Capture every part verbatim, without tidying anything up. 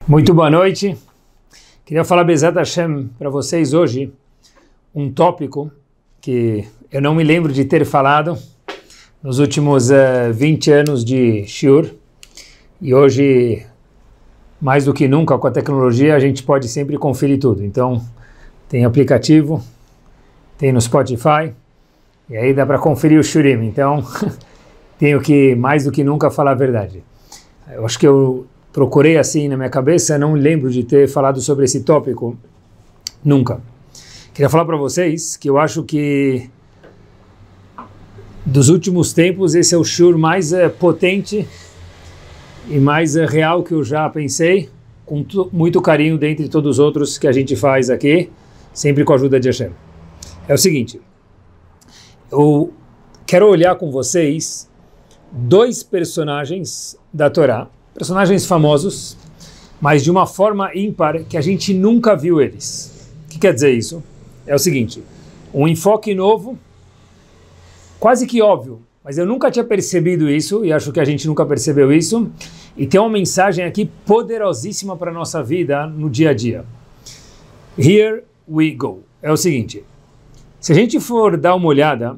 Muito boa noite. Queria falar Bezat Hashem para vocês hoje um tópico que eu não me lembro de ter falado nos últimos uh, vinte anos de Shiur, e hoje, mais do que nunca, com a tecnologia, a gente pode sempre conferir tudo. Então, tem aplicativo, tem no Spotify, e aí dá para conferir o Shurim. Então, tenho que, mais do que nunca, falar a verdade. Eu acho que eu procurei assim na minha cabeça, não lembro de ter falado sobre esse tópico, nunca. Queria falar para vocês que eu acho que dos últimos tempos esse é o shur mais é, potente e mais é, real que eu já pensei, com muito carinho dentre todos os outros que a gente faz aqui, sempre com a ajuda de Hashem. É o seguinte, eu quero olhar com vocês dois personagens da Torá, personagens famosos, mas de uma forma ímpar que a gente nunca viu eles. O que quer dizer isso? É o seguinte, um enfoque novo, quase que óbvio, mas eu nunca tinha percebido isso, e acho que a gente nunca percebeu isso, e tem uma mensagem aqui poderosíssima para a nossa vida no dia a dia. Here we go. É o seguinte, se a gente for dar uma olhada,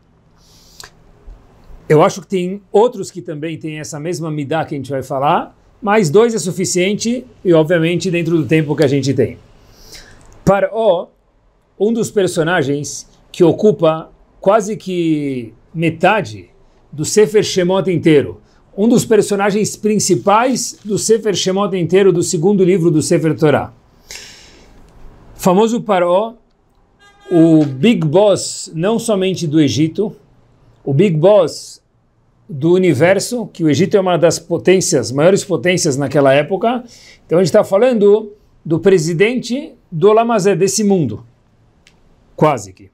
eu acho que tem outros que também têm essa mesma midá que a gente vai falar, mas dois é suficiente e, obviamente, dentro do tempo que a gente tem. Paró, um dos personagens que ocupa quase que metade do Sefer Shemot inteiro, um dos personagens principais do Sefer Shemot inteiro, do segundo livro do Sefer Torah. Famoso Paró, o Big Boss não somente do Egito, o Big Boss do universo, que o Egito é uma das potências, maiores potências naquela época. Então a gente está falando do presidente do Olam Hazé, desse mundo, quase que.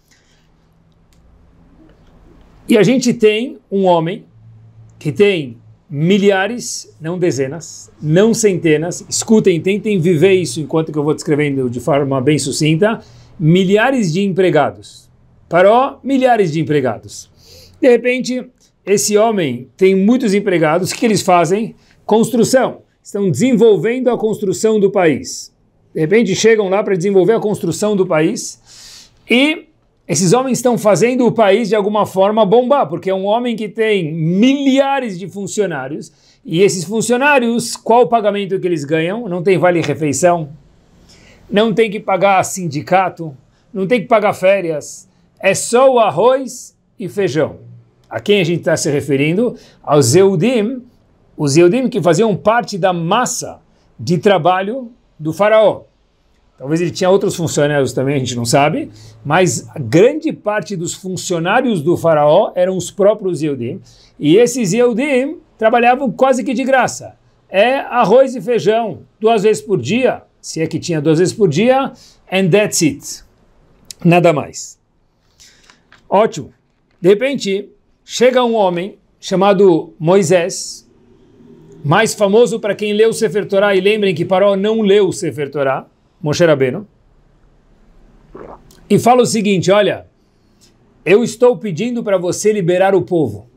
E a gente tem um homem que tem milhares, não dezenas, não centenas, escutem, tentem viver isso enquanto que eu vou descrevendo de forma bem sucinta, milhares de empregados. Paró, milhares de empregados. De repente, esse homem tem muitos empregados. O que eles fazem? Construção. Estão desenvolvendo a construção do país. De repente chegam lá para desenvolver a construção do país e esses homens estão fazendo o país de alguma forma bombar, porque é um homem que tem milhares de funcionários e esses funcionários, qual o pagamento que eles ganham? Não tem vale-refeição, não tem que pagar sindicato, não tem que pagar férias, é só o arroz e feijão. A quem a gente está se referindo? Aos Yehudim, os Yehudim que faziam parte da massa de trabalho do faraó. Talvez ele tinha outros funcionários também, a gente não sabe, mas a grande parte dos funcionários do faraó eram os próprios Yehudim, e esses Yehudim trabalhavam quase que de graça. É arroz e feijão, duas vezes por dia, se é que tinha duas vezes por dia, and that's it. Nada mais. Ótimo. De repente, chega um homem chamado Moisés, mais famoso para quem leu o Sefer Torah, e lembrem que Paró não leu o Sefer Torah, Moshe Rabbeinu, e fala o seguinte, olha, eu estou pedindo para você liberar o povo.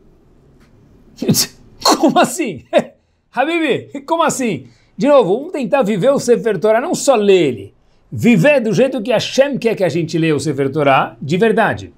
Como assim? Habibi, como assim? De novo, vamos tentar viver o Sefer Torah, não só ler ele, viver do jeito que Hashem quer que a gente leia o Sefer Torah, de verdade.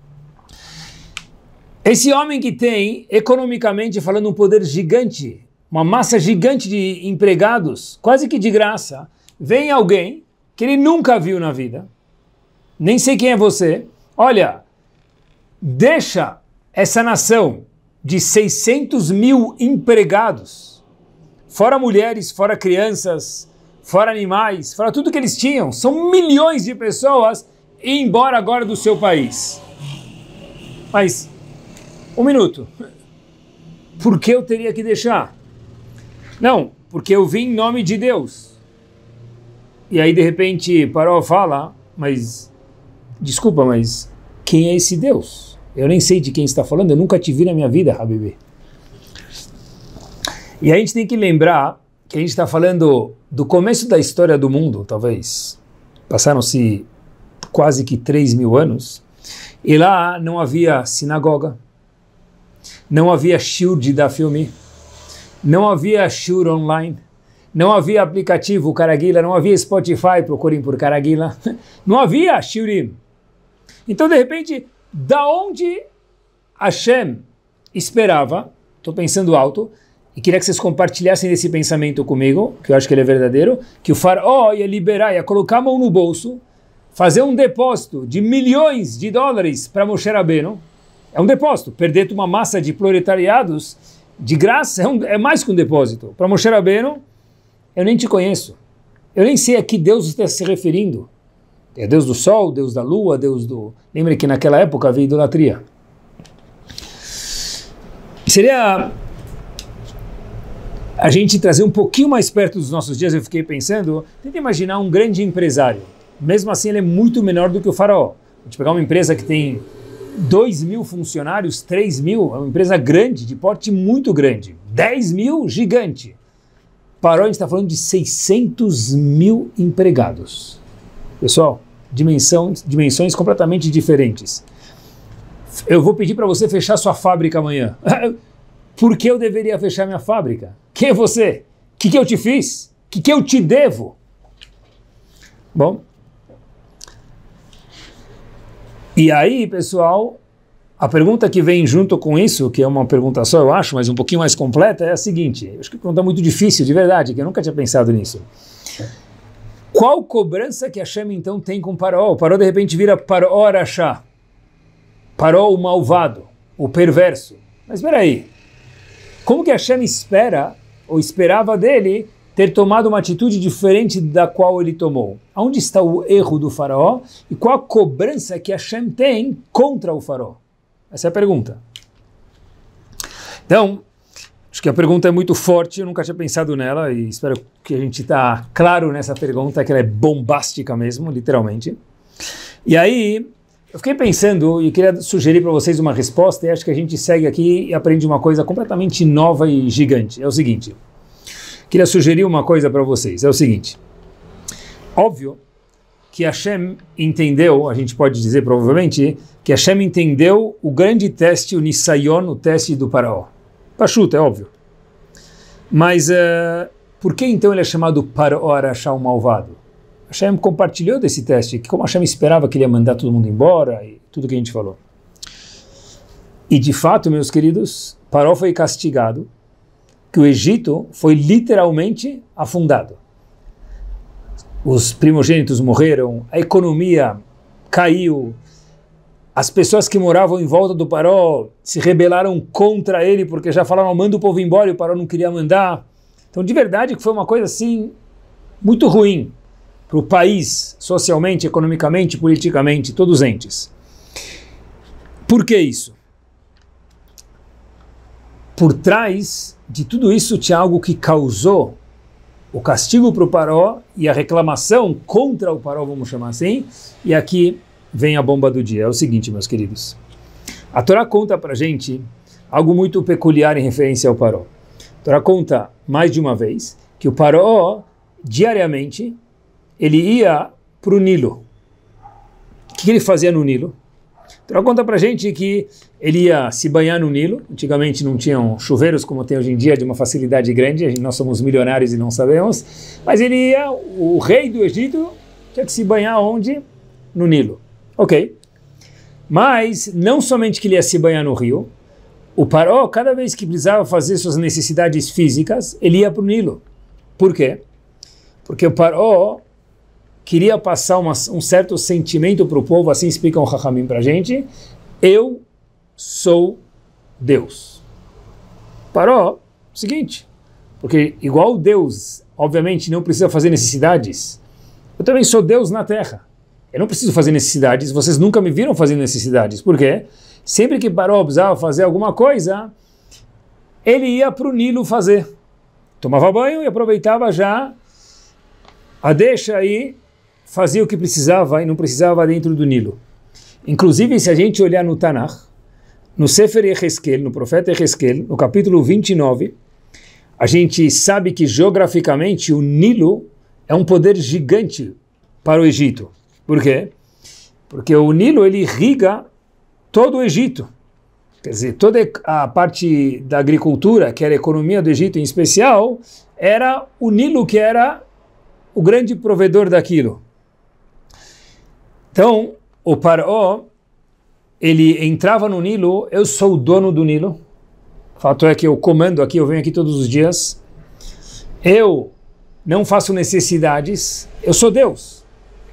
Esse homem que tem, economicamente falando, um poder gigante, uma massa gigante de empregados, quase que de graça, vem alguém que ele nunca viu na vida, nem sei quem é você, olha, deixa essa nação de seiscentos mil empregados, fora mulheres, fora crianças, fora animais, fora tudo que eles tinham, são milhões de pessoas, e ir embora agora do seu país. Mas um minuto. Por que eu teria que deixar? Não, porque eu vim em nome de Deus. E aí de repente Paró fala, mas desculpa, mas quem é esse Deus? Eu nem sei de quem está falando, eu nunca te vi na minha vida, Habibi. E a gente tem que lembrar que a gente está falando do começo da história do mundo, talvez. Passaram-se quase que três mil anos, e lá não havia sinagoga, não havia shiur de dar filme, não havia shiur online, não havia aplicativo Caraguila, não havia Spotify, procurem por Caraguila, não havia Shiurim. Então, de repente, da onde Hashem esperava, estou pensando alto, e queria que vocês compartilhassem esse pensamento comigo, que eu acho que ele é verdadeiro, que o faraó ia liberar, ia colocar a mão no bolso, fazer um depósito de milhões de dólares para Moshe Rabbeinu. É um depósito. Perder uma massa de proletariados de graça é, um, é mais que um depósito. Para Moshe Rabbeinu, eu nem te conheço. Eu nem sei a que Deus está se referindo. É Deus do sol, Deus da lua, Deus do... Lembre que naquela época havia idolatria. Seria a gente trazer um pouquinho mais perto dos nossos dias. Eu fiquei pensando, tenta imaginar um grande empresário. Mesmo assim, ele é muito menor do que o faraó. A gente pegar uma empresa que tem dois mil funcionários, três mil, é uma empresa grande, de porte muito grande. dez mil, gigante. Faraó, a gente está falando de seiscentos mil empregados. Pessoal, dimensão, dimensões completamente diferentes. Eu vou pedir para você fechar sua fábrica amanhã. Por que eu deveria fechar minha fábrica? Quem é você? O que, que eu te fiz? O que, que eu te devo? Bom... E aí, pessoal, a pergunta que vem junto com isso, que é uma pergunta só, eu acho, mas um pouquinho mais completa, é a seguinte. Eu acho que é uma pergunta muito difícil, de verdade, que eu nunca tinha pensado nisso. Qual cobrança que Hashem, então, tem com Paró? O Paró, de repente, vira Paró Arashá. Paró, o malvado, o perverso. Mas espera aí. Como que Hashem espera, ou esperava dele, ter tomado uma atitude diferente da qual ele tomou? Onde está o erro do faraó e qual a cobrança que Hashem tem contra o faraó? Essa é a pergunta. Então, acho que a pergunta é muito forte, eu nunca tinha pensado nela e espero que a gente está claro nessa pergunta, que ela é bombástica mesmo, literalmente. E aí, eu fiquei pensando e queria sugerir para vocês uma resposta e acho que a gente segue aqui e aprende uma coisa completamente nova e gigante. É o seguinte... Queria sugerir uma coisa para vocês, é o seguinte, óbvio que Hashem entendeu, a gente pode dizer provavelmente, que Hashem entendeu o grande teste, o Nisayon, o teste do faraó. Pachuta, é óbvio. Mas uh, por que então ele é chamado Paró Arashá, o malvado? Hashem compartilhou desse teste, que como Hashem esperava que ele ia mandar todo mundo embora, e tudo que a gente falou. E de fato, meus queridos, Paró foi castigado, que o Egito foi literalmente afundado. Os primogênitos morreram, a economia caiu, as pessoas que moravam em volta do Paró se rebelaram contra ele, porque já falaram, manda o povo embora, e o Paró não queria mandar. Então, de verdade, que foi uma coisa assim, muito ruim para o país, socialmente, economicamente, politicamente, todos os entes. Por que isso? Por trás de tudo isso tinha algo que causou o castigo para o Paró e a reclamação contra o Paró, vamos chamar assim, e aqui vem a bomba do dia. É o seguinte, meus queridos, a Torá conta para a gente algo muito peculiar em referência ao Paró. A Torá conta mais de uma vez que o Paró, diariamente, ele ia para o Nilo. O que ele fazia no Nilo? Então conta pra gente que ele ia se banhar no Nilo. Antigamente não tinham chuveiros como tem hoje em dia, de uma facilidade grande, nós somos milionários e não sabemos, mas ele ia, o rei do Egito tinha que se banhar onde? No Nilo. Ok. Mas não somente que ele ia se banhar no rio, o Paró, cada vez que precisava fazer suas necessidades físicas, ele ia para o Nilo. Por quê? Porque o Paró queria passar uma, um certo sentimento para o povo, assim explica o Chachamim para a gente, eu sou Deus. Paró, seguinte, porque igual Deus, obviamente, não precisa fazer necessidades, eu também sou Deus na terra. Eu não preciso fazer necessidades, vocês nunca me viram fazer necessidades. Por quê? Sempre que Paró precisava fazer alguma coisa, ele ia para o Nilo fazer. Tomava banho e aproveitava já a deixa aí, fazia o que precisava e não precisava dentro do Nilo. Inclusive, se a gente olhar no Tanakh, no Sefer Yehezkel, no profeta Yehezkel, no capítulo vinte e nove, a gente sabe que geograficamente o Nilo é um poder gigante para o Egito. Por quê? Porque o Nilo ele irriga todo o Egito. Quer dizer, toda a parte da agricultura, que era a economia do Egito em especial, era o Nilo que era o grande provedor daquilo. Então, o Paró, ele entrava no Nilo, eu sou o dono do Nilo. O fato é que eu comando aqui, eu venho aqui todos os dias. Eu não faço necessidades, eu sou Deus.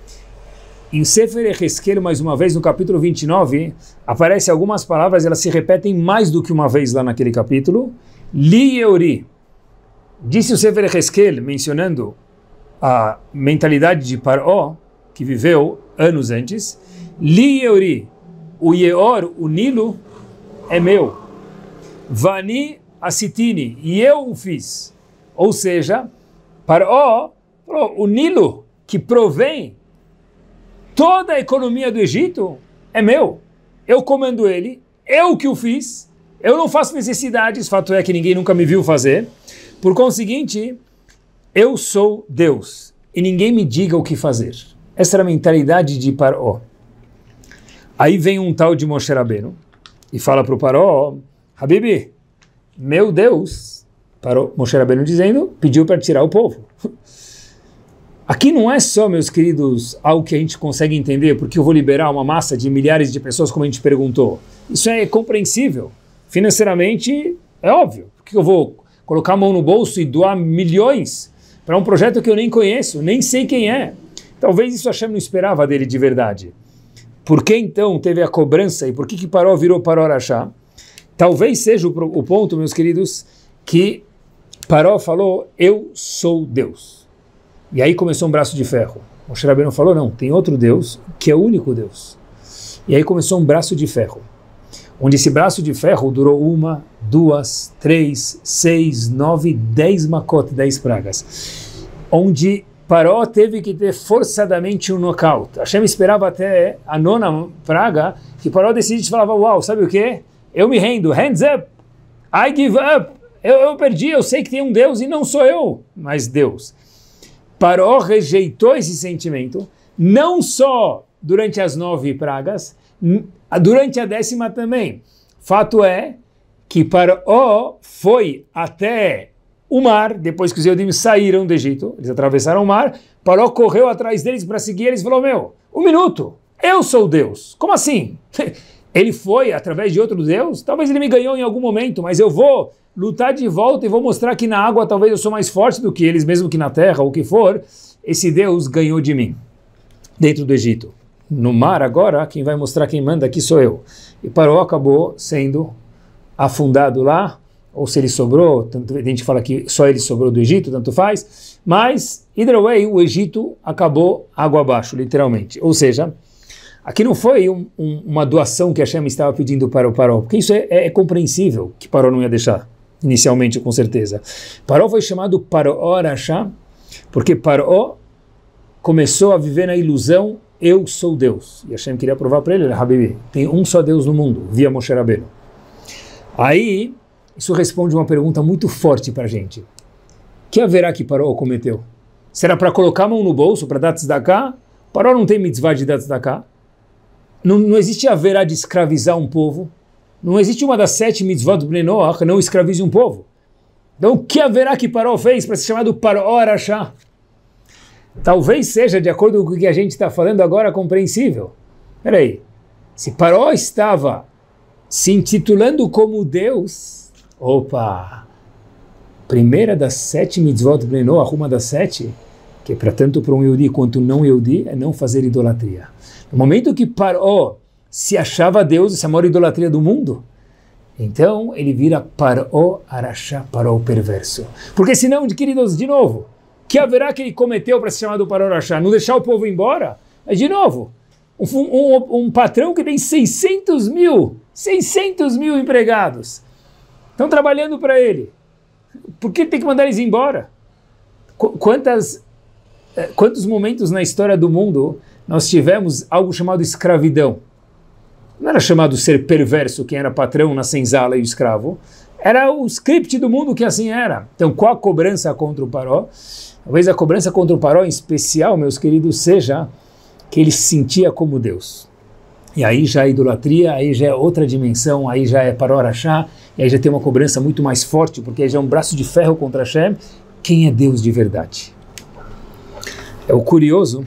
Em Sefer Yehezkel, mais uma vez, no capítulo vinte e nove, aparecem algumas palavras, elas se repetem mais do que uma vez lá naquele capítulo. Li Yeori. Disse o Sefer Yehezkel, mencionando a mentalidade de Paró, que viveu anos antes. Li Yeori. O Yeor, o Nilo, é meu. Vani Asitini. E eu o fiz. Ou seja, Paró, o Nilo, que provém toda a economia do Egito, é meu. Eu comando ele, eu que o fiz, eu não faço necessidades, fato é que ninguém nunca me viu fazer. Por conseguinte, eu sou Deus, e ninguém me diga o que fazer. Essa era a mentalidade de Paró. Aí vem um tal de Moshe Rabbeinu, e fala para o Paró, Habibi, meu Deus, Paró, Moshe Rabbeinu dizendo, pediu para tirar o povo. Aqui não é só, meus queridos, algo que a gente consegue entender, porque eu vou liberar uma massa de milhares de pessoas, como a gente perguntou. Isso é compreensível. Financeiramente, é óbvio. Por que eu vou colocar a mão no bolso e doar milhões para um projeto que eu nem conheço, nem sei quem é? Talvez isso Hashem não esperava dele de verdade. Por que então teve a cobrança e por que que Paró virou Paró Rashá? Talvez seja o, o ponto, meus queridos, que Paró falou, eu sou Deus. E aí começou um braço de ferro. Moshe Rabbeinu falou, não, tem outro Deus, que é o único Deus. E aí começou um braço de ferro. Onde esse braço de ferro durou uma, duas, três, seis, nove, dez macotes, dez pragas. Onde Paró teve que ter forçadamente um nocaute. Hashem esperava até a nona praga, que Paró decidisse e falava, uau, sabe o quê? Eu me rendo, hands up, I give up. Eu, eu perdi, eu sei que tem um Deus e não sou eu, mas Deus. Paró rejeitou esse sentimento, não só durante as nove pragas, durante a décima também. Fato é que Paró foi até o mar, depois que os Eudim saíram do Egito, eles atravessaram o mar, Paró correu atrás deles para seguir eles e falou, meu, um minuto, eu sou Deus. Como assim? Ele foi através de outro Deus? Talvez ele me ganhou em algum momento, mas eu vou lutar de volta e vou mostrar que na água talvez eu sou mais forte do que eles, mesmo que na terra, ou o que for. Esse Deus ganhou de mim, dentro do Egito. No mar agora, quem vai mostrar quem manda aqui sou eu. E Paró acabou sendo afundado lá, ou se ele sobrou, tanto, a gente fala que só ele sobrou do Egito, tanto faz, mas, either way, o Egito acabou água abaixo, literalmente. Ou seja, aqui não foi um, um, uma doação que Hashem estava pedindo para o Paró, porque isso é, é, é compreensível que Paró não ia deixar. Inicialmente, com certeza. Paró foi chamado Paró Rashá, porque Paró começou a viver na ilusão, eu sou Deus. E Hashem queria provar para ele, Habibi, tem um só Deus no mundo, via Moshe Rabbeinu. Aí, isso responde uma pergunta muito forte para a gente. Que haverá que Paró cometeu? Será para colocar a mão no bolso, para dar tzedakah? Paró não tem mitzvah de dar tzedakah. Não, não existe haverá de escravizar um povo. Não existe uma das sete mitzvot do Bnei Noach, não escravize um povo. Então, o que haverá que Paró fez para ser chamado Paró Rashá? Talvez seja, de acordo com o que a gente está falando agora, compreensível. Espera aí, se Paró estava se intitulando como Deus, opa, primeira das sete mitzvot do Bnei Noach, uma das sete, que é para tanto para um Yehudi quanto não Yehudi, é não fazer idolatria. No momento que Paró se achava Deus, essa é a maior idolatria do mundo, então ele vira Paró Rashá, Paró perverso. Porque senão, queridos, de novo, que haverá que ele cometeu para ser chamado Paró Rashá? Não deixar o povo embora? É de novo, um, um, um patrão que tem seiscentos mil, seiscentos mil empregados, estão trabalhando para ele. Por que tem que mandar eles embora? Qu quantas, quantos momentos na história do mundo nós tivemos algo chamado escravidão? Não era chamado ser perverso quem era patrão na senzala e o escravo. Era o script do mundo que assim era. Então, qual a cobrança contra o Paró? Talvez a cobrança contra o Paró, em especial, meus queridos, seja que ele se sentia como Deus. E aí já é idolatria, aí já é outra dimensão, aí já é Paró Rashá, e aí já tem uma cobrança muito mais forte, porque aí já é um braço de ferro contra Hashem. Quem é Deus de verdade? É o curioso,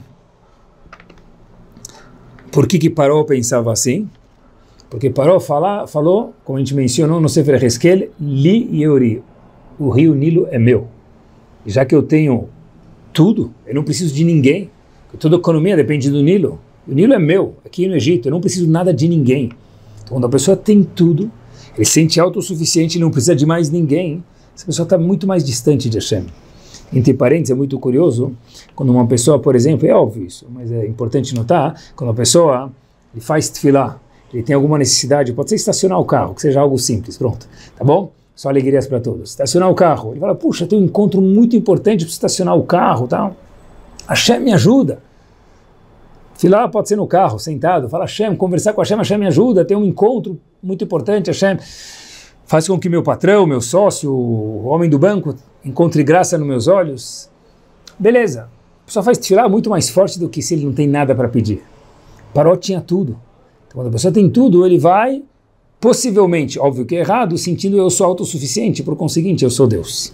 por que que Paró pensava assim? Porque Paró fala, falou, como a gente mencionou no Sefer Hezkel, Li Yeori, o rio Nilo é meu. E já que eu tenho tudo, eu não preciso de ninguém, toda a economia depende do Nilo. O Nilo é meu, aqui no Egito, eu não preciso nada de ninguém. Então, quando a pessoa tem tudo, ele se sente autossuficiente e não precisa de mais ninguém, essa pessoa está muito mais distante de Hashem. Entre parênteses, é muito curioso, quando uma pessoa, por exemplo, é óbvio isso, mas é importante notar, quando uma pessoa ele faz tefilá, ele tem alguma necessidade, pode ser estacionar o carro, que seja algo simples, pronto, tá bom? Só alegrias para todos. Estacionar o carro, ele fala, puxa, tem um encontro muito importante para estacionar o carro, tal. Hashem me ajuda. Tefilá pode ser no carro, sentado, fala Hashem, conversar com Hashem, Hashem me ajuda, tem um encontro muito importante, Hashem faz com que meu patrão, meu sócio, o homem do banco, encontre graça nos meus olhos. Beleza, a pessoa faz tefilá muito mais forte do que se ele não tem nada para pedir. Paró tinha tudo. Então, quando a pessoa tem tudo, ele vai, possivelmente, óbvio que é errado, sentindo eu sou autossuficiente, por conseguinte, eu sou Deus.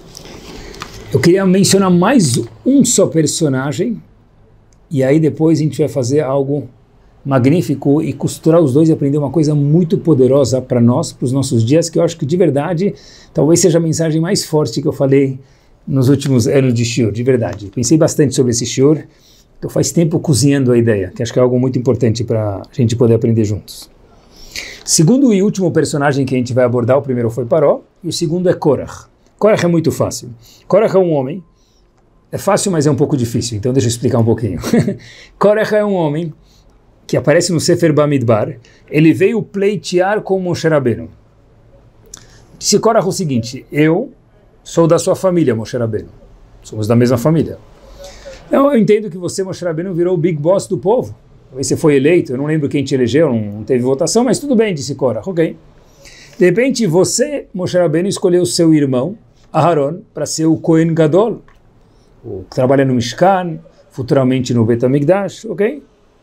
Eu queria mencionar mais um só personagem, e aí depois a gente vai fazer algo magnífico e costurar os dois e aprender uma coisa muito poderosa para nós, para os nossos dias, que eu acho que de verdade, talvez seja a mensagem mais forte que eu falei nos últimos anos de shiur, de verdade. Pensei bastante sobre esse shiur, então faz tempo cozinhando a ideia, que acho que é algo muito importante para a gente poder aprender juntos. Segundo e último personagem que a gente vai abordar, o primeiro foi Paró, e o segundo é Korach. Korach é muito fácil. Korach é um homem, é fácil, mas é um pouco difícil, então deixa eu explicar um pouquinho. Korach é um homem que aparece no Sefer Bamidbar, ele veio pleitear com Moshe Rabbeinu. Disse Korach o seguinte, eu sou da sua família, Moshe Rabbeinu. Somos da mesma família. Então eu entendo que você, Moshe Rabbeinu, virou o big boss do povo. Talvez você foi eleito, eu não lembro quem te elegeu, não teve votação, mas tudo bem, disse Korach, ok. De repente você, Moshe Rabbeinu, escolheu o seu irmão, Aharon, para ser o Kohen Gadol, o que trabalha no Mishkan, futuramente no Bet HaMikdash, ok?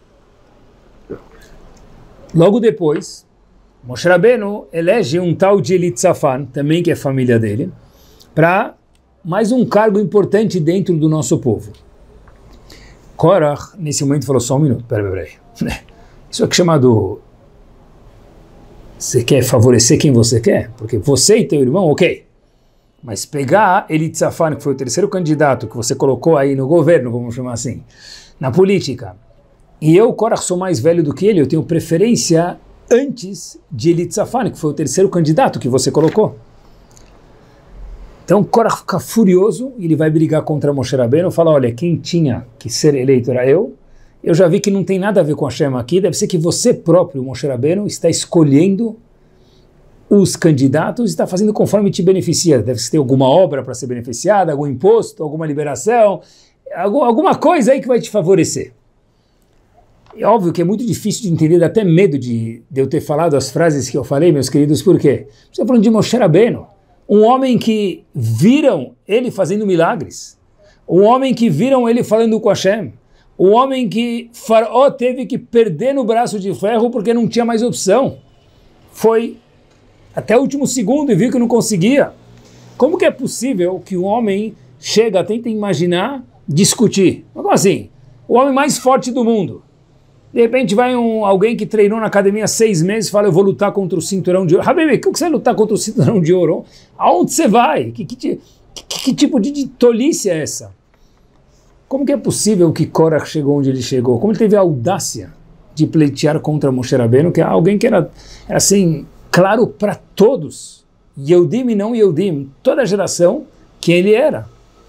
Logo depois, Moshe Rabbeinu elege um tal de Elitzafan, também que é família dele, para mais um cargo importante dentro do nosso povo. Korach, nesse momento, falou só um minuto, peraí, peraí. Isso aqui é chamado... Você quer favorecer quem você quer? Porque você e teu irmão, ok. Mas pegar Elitzafan, que foi o terceiro candidato que você colocou aí no governo, vamos chamar assim, na política, e eu, Korach, sou mais velho do que ele, eu tenho preferência antes de Elitzafan, que foi o terceiro candidato que você colocou. Então Korach fica furioso, ele vai brigar contra Moshe Rabbeinu, fala, olha, quem tinha que ser eleito era eu, eu já vi que não tem nada a ver com Hashem aqui, deve ser que você próprio, Moshe Rabbeinu, está escolhendo os candidatos e está fazendo conforme te beneficia. Deve ter alguma obra para ser beneficiada, algum imposto, alguma liberação, alguma coisa aí que vai te favorecer. É óbvio que é muito difícil de entender, dá até medo de, de eu ter falado as frases que eu falei, meus queridos, por quê? Você está falando de Moshe Rabbeinu, um homem que viram ele fazendo milagres, um homem que viram ele falando com Hashem, um homem que Faraó teve que perder no braço de ferro porque não tinha mais opção. Foi até o último segundo e viu que não conseguia. Como que é possível que um homem chega, tenta imaginar, discutir? Como assim? O homem mais forte do mundo. De repente vai um, alguém que treinou na academia seis meses e fala, eu vou lutar contra o cinturão de ouro. Habibi, como que você vai lutar contra o cinturão de ouro? Aonde você vai? Que, que, que, que tipo de, de tolice é essa? Como que é possível que Korach chegou onde ele chegou? Como ele teve a audácia de pleitear contra Moshe Rabbeinu, que é alguém que era, era assim, claro para todos, Yehudim e não Yehudim, toda a geração, quem ele era.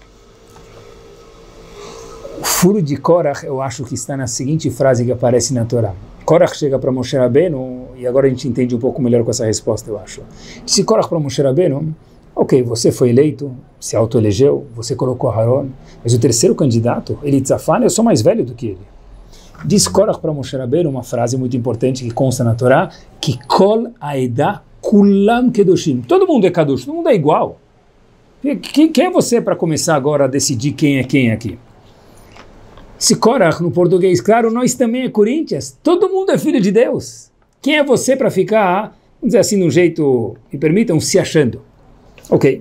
O furo de Korach, eu acho que está na seguinte frase que aparece na Torá. Korach chega para Moshe Rabbeinu, e agora a gente entende um pouco melhor com essa resposta, eu acho. Disse Korach para Moshe Rabbeinu, ok, você foi eleito, se autoelegeu, você colocou Aharon, mas o terceiro candidato, Elitzafan, eu sou mais velho do que ele. Diz Korach para Moshe Rabbeinu uma frase muito importante que consta na Torá, que Kol Aedah Kulam Kedoshim. Todo mundo é Kadosh, todo mundo é igual. Quem é você para começar agora a decidir quem é quem aqui? Se Korach no português, claro, nós também é Corinthians. Todo mundo é filho de Deus. Quem é você para ficar, vamos dizer assim, de um jeito, me permitam, se achando? Ok.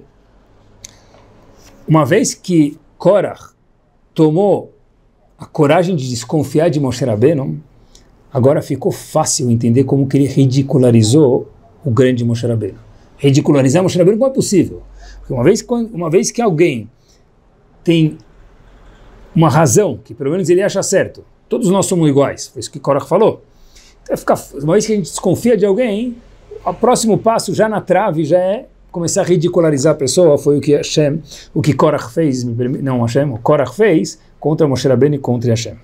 Uma vez que Korach tomou a coragem de desconfiar de Moshe Rabbeinu, agora ficou fácil entender como que ele ridicularizou o grande Moshe Rabbeinu. Ridicularizar Moshe Rabbeinu como é possível? Porque uma vez, uma vez que alguém tem uma razão, que pelo menos ele acha certo, todos nós somos iguais, foi isso que Korach falou. Então, ficar, uma vez que a gente desconfia de alguém, o próximo passo já na trave já é começar a ridicularizar a pessoa. Foi o que Hashem, o que Korach fez, não Hashem, o Korach fez contra Moshe Rabbeinu e contra Hashem.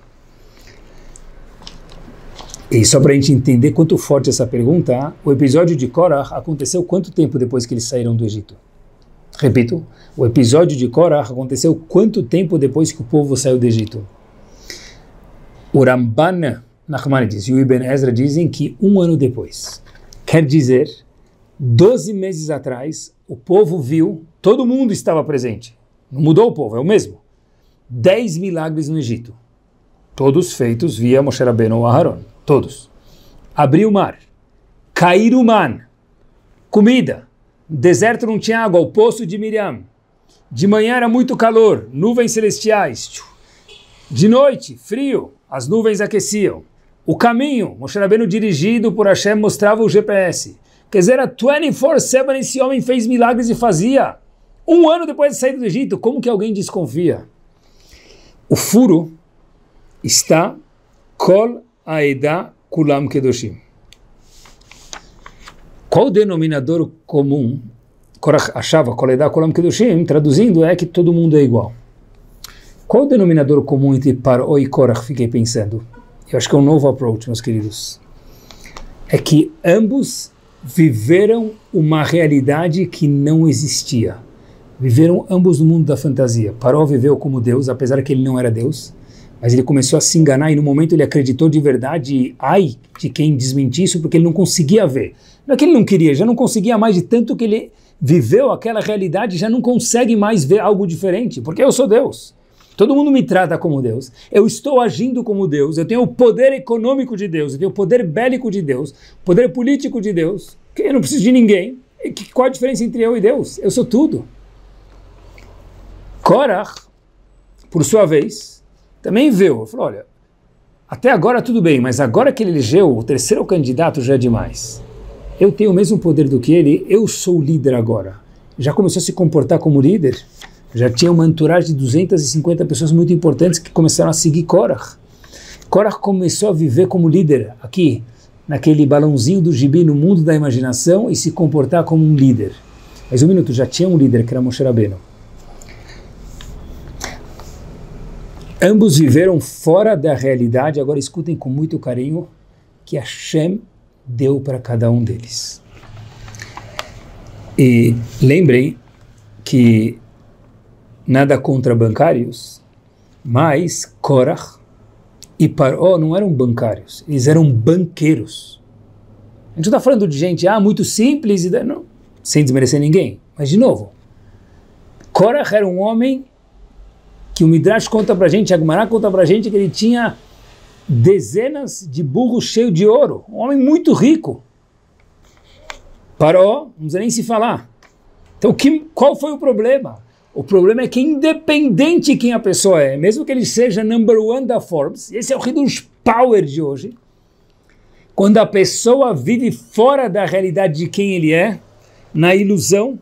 E só para a gente entender quanto forte essa pergunta, o episódio de Korach aconteceu quanto tempo depois que eles saíram do Egito? Repito, o episódio de Korach aconteceu quanto tempo depois que o povo saiu do Egito? O Ramban Nachmanides e o Ibn Ezra dizem que um ano depois. Quer dizer, doze meses atrás, o povo viu, todo mundo estava presente. Não mudou o povo, é o mesmo. Dez milagres no Egito. Todos feitos via Moshe Rabbeinu ou Aharon. Todos. Abrir o mar. Cair o mar. Comida. Deserto não tinha água, o poço de Miriam. De manhã era muito calor, nuvens celestiais. De noite, frio, as nuvens aqueciam. O caminho, Moshe Rabbeinu dirigido por Hashem, mostrava o G P S. Quer dizer, era vinte e quatro sete esse homem fez milagres e fazia. Um ano depois de sair do Egito, como que alguém desconfia? O furo está Kol Aeda Kulam Kedoshim. Qual o denominador comum? Korach achava Kol Aeda Kulam Kedoshim, traduzindo, é que todo mundo é igual. Qual o denominador comum entre Paró e Korach? Fiquei pensando. Eu acho que é um novo approach, meus queridos. É que ambos viveram uma realidade que não existia. Viveram ambos no mundo da fantasia. Paró viveu como Deus, apesar que ele não era Deus, mas ele começou a se enganar e no momento ele acreditou de verdade, e ai de quem desmentir isso, porque ele não conseguia ver. Não é que ele não queria, já não conseguia mais, de tanto que ele viveu aquela realidade, já não consegue mais ver algo diferente, porque eu sou Deus. Todo mundo me trata como Deus, eu estou agindo como Deus, eu tenho o poder econômico de Deus, eu tenho o poder bélico de Deus, o poder político de Deus, que eu não preciso de ninguém. Qual a diferença entre eu e Deus? Eu sou tudo. Korach, por sua vez, também viu, falou, olha, até agora tudo bem, mas agora que ele elegeu o terceiro candidato já é demais. Eu tenho o mesmo poder do que ele, eu sou o líder agora. Já começou a se comportar como líder? Já tinha uma entourage de duzentas e cinquenta pessoas muito importantes que começaram a seguir Korach. Korach começou a viver como líder aqui, naquele balãozinho do gibi, no mundo da imaginação, e se comportar como um líder. Mas um minuto, já tinha um líder que era Moshe Rabbeinu. Ambos viveram fora da realidade, agora escutem com muito carinho, que Hashem deu para cada um deles. E lembrem que nada contra bancários, mas Korach e Paró não eram bancários, eles eram banqueiros. A gente não está falando de gente ah, muito simples, e não, sem desmerecer ninguém, mas de novo, Korach era um homem que o Midrash conta para a gente, a Gemara conta para a gente que ele tinha dezenas de burros cheios de ouro, um homem muito rico. Paró, não precisa nem se falar. Então que, qual foi o problema? O problema é que independente quem a pessoa é, mesmo que ele seja number one da Forbes, esse é o Hidush Power de hoje, quando a pessoa vive fora da realidade de quem ele é, na ilusão,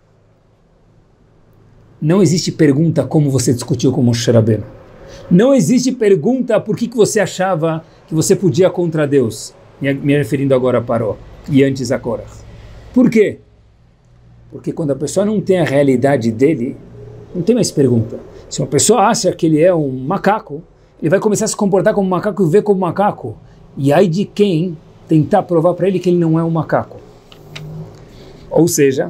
não existe pergunta como você discutiu com Moshe Rabbeinu. Não existe pergunta por que, que você achava que você podia contra Deus, me, me referindo agora a Paró e antes a Korach. Por quê? Porque quando a pessoa não tem a realidade dele, não tem mais pergunta. Se uma pessoa acha que ele é um macaco, ele vai começar a se comportar como um macaco e ver como um macaco. E aí de quem tentar provar para ele que ele não é um macaco. Ou seja,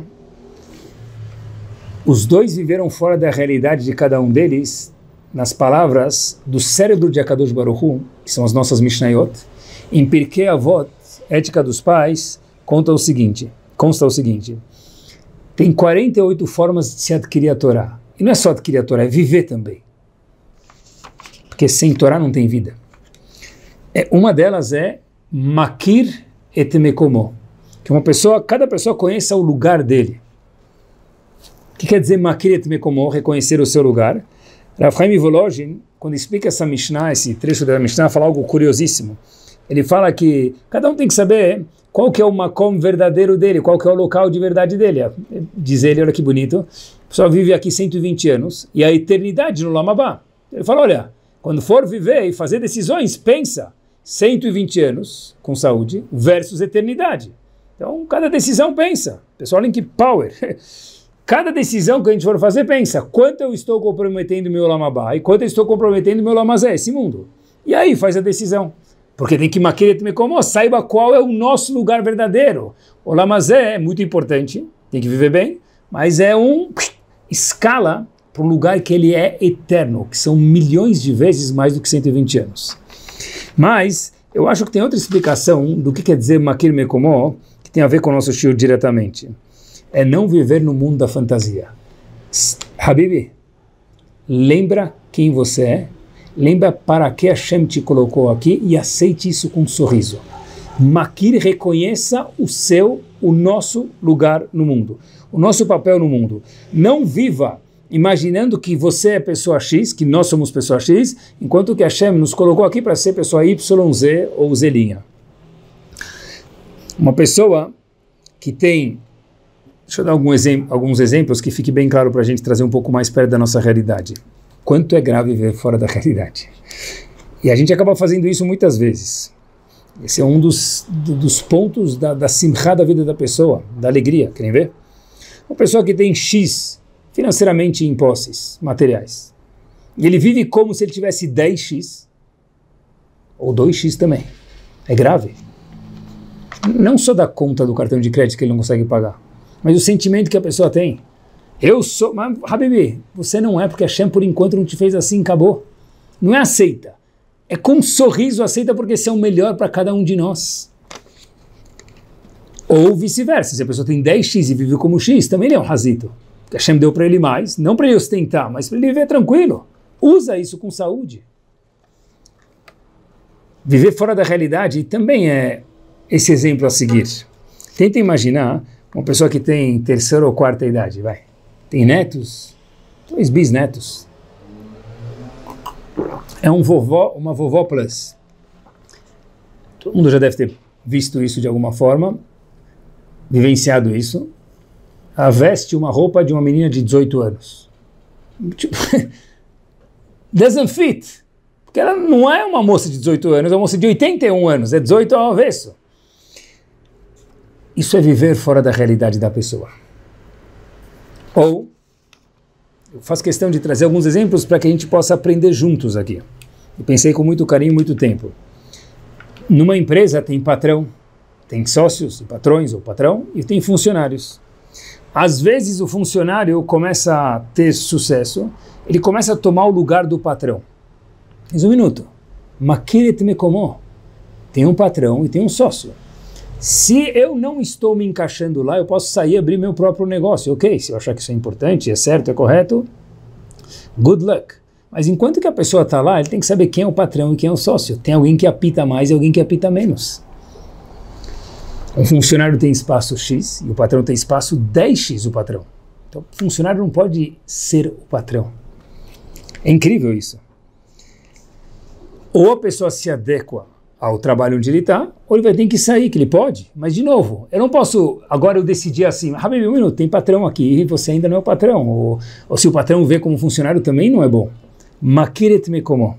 os dois viveram fora da realidade de cada um deles, nas palavras do cérebro de Akadosh Baruch Hu, que são as nossas Mishnayot. Em Pirkei Avot, Ética dos Pais, conta o seguinte, consta o seguinte, tem quarenta e oito formas de se adquirir a Torá. E não é só adquirir a Torá, é viver também. porque sem Torá não tem vida. É, uma delas é Makir et Mekomo, que uma pessoa, cada pessoa conheça o lugar dele. O que quer dizer Makir et Mekomo, reconhecer o seu lugar? Rav Chaim Volozhin, quando explica essa Mishnah, esse trecho da Mishnah, fala algo curiosíssimo. Ele fala que cada um tem que saber qual que é o makom verdadeiro dele, qual que é o local de verdade dele. Diz ele, olha que bonito, a pessoa vive aqui cento e vinte anos e a eternidade no Lamabá. Ele fala, olha, quando for viver e fazer decisões, pensa, cento e vinte anos com saúde versus eternidade. Então, cada decisão pensa. Pessoal, olhem que power. Cada decisão que a gente for fazer, pensa, quanto eu estou comprometendo meu Lamabá e quanto eu estou comprometendo meu Lamazé, esse mundo. E aí faz a decisão. Porque tem que maquerer como saiba qual é o nosso lugar verdadeiro. O Lamazé é muito importante, tem que viver bem, mas é um escala para um lugar que ele é eterno, que são milhões de vezes mais do que cento e vinte anos. Mas eu acho que tem outra explicação do que quer dizer Makir Mekomo, que tem a ver com o nosso shiur diretamente. É não viver no mundo da fantasia. Habibi, lembra quem você é, lembra para que Hashem te colocou aqui e aceite isso com um sorriso. Makir, reconheça o seu, o nosso lugar no mundo, o nosso papel no mundo. Não viva imaginando que você é pessoa X, que nós somos pessoa X, enquanto que Hashem nos colocou aqui para ser pessoa Y, Z ou Zelinha. Uma pessoa que tem... Deixa eu dar algum exemplo, alguns exemplos que fique bem claro para a gente trazer um pouco mais perto da nossa realidade. Quanto é grave viver fora da realidade. E a gente acaba fazendo isso muitas vezes. Esse é um dos, dos pontos da, da simchá da vida da pessoa, da alegria. Querem ver? Uma pessoa que tem X financeiramente em posses materiais. E ele vive como se ele tivesse dez X, ou dois X também. É grave. Não só da conta do cartão de crédito que ele não consegue pagar, mas o sentimento que a pessoa tem. Eu sou... Mas, Habibi, você não é, porque Hashem por enquanto não te fez assim, acabou. Não é aceita. É com um sorriso aceita porque esse é o melhor para cada um de nós. Ou vice-versa. Se a pessoa tem dez X e vive como X, também ele é um razito. Porque Hashem deu para ele mais, não para ele ostentar, mas para ele viver tranquilo. Usa isso com saúde. Viver fora da realidade também é esse exemplo a seguir. Tenta imaginar uma pessoa que tem terceira ou quarta idade, vai. Tem netos, dois bisnetos. É um vovó, uma vovó plus. Todo mundo já deve ter visto isso de alguma forma, vivenciado isso. Ela veste uma roupa de uma menina de dezoito anos. Tipo, doesn't fit. Porque ela não é uma moça de dezoito anos, é uma moça de oitenta e um anos, é dezoito ao avesso. Isso é viver fora da realidade da pessoa. Ou, eu faço questão de trazer alguns exemplos para que a gente possa aprender juntos aqui. Eu pensei com muito carinho, muito tempo. Numa empresa tem patrão, tem sócios, patrões ou patrão, e tem funcionários. Às vezes o funcionário começa a ter sucesso, ele começa a tomar o lugar do patrão. Mas um minuto. Makir et Mekomo. Tem um patrão e tem um sócio. Se eu não estou me encaixando lá, eu posso sair e abrir meu próprio negócio. Ok, se eu achar que isso é importante, é certo, é correto, good luck. Mas enquanto que a pessoa está lá, ele tem que saber quem é o patrão e quem é o sócio. Tem alguém que apita mais e alguém que apita menos. Um funcionário tem espaço X e o patrão tem espaço dez X, o patrão. Então o funcionário não pode ser o patrão. É incrível isso. Ou a pessoa se adequa ao trabalho onde ele está, ou ele vai ter que sair, que ele pode. Mas, de novo, eu não posso, agora eu decidir assim, Habibi, um minuto, tem patrão aqui e você ainda não é o patrão. Ou, ou se o patrão vê como funcionário também não é bom. Makir et Mekomo.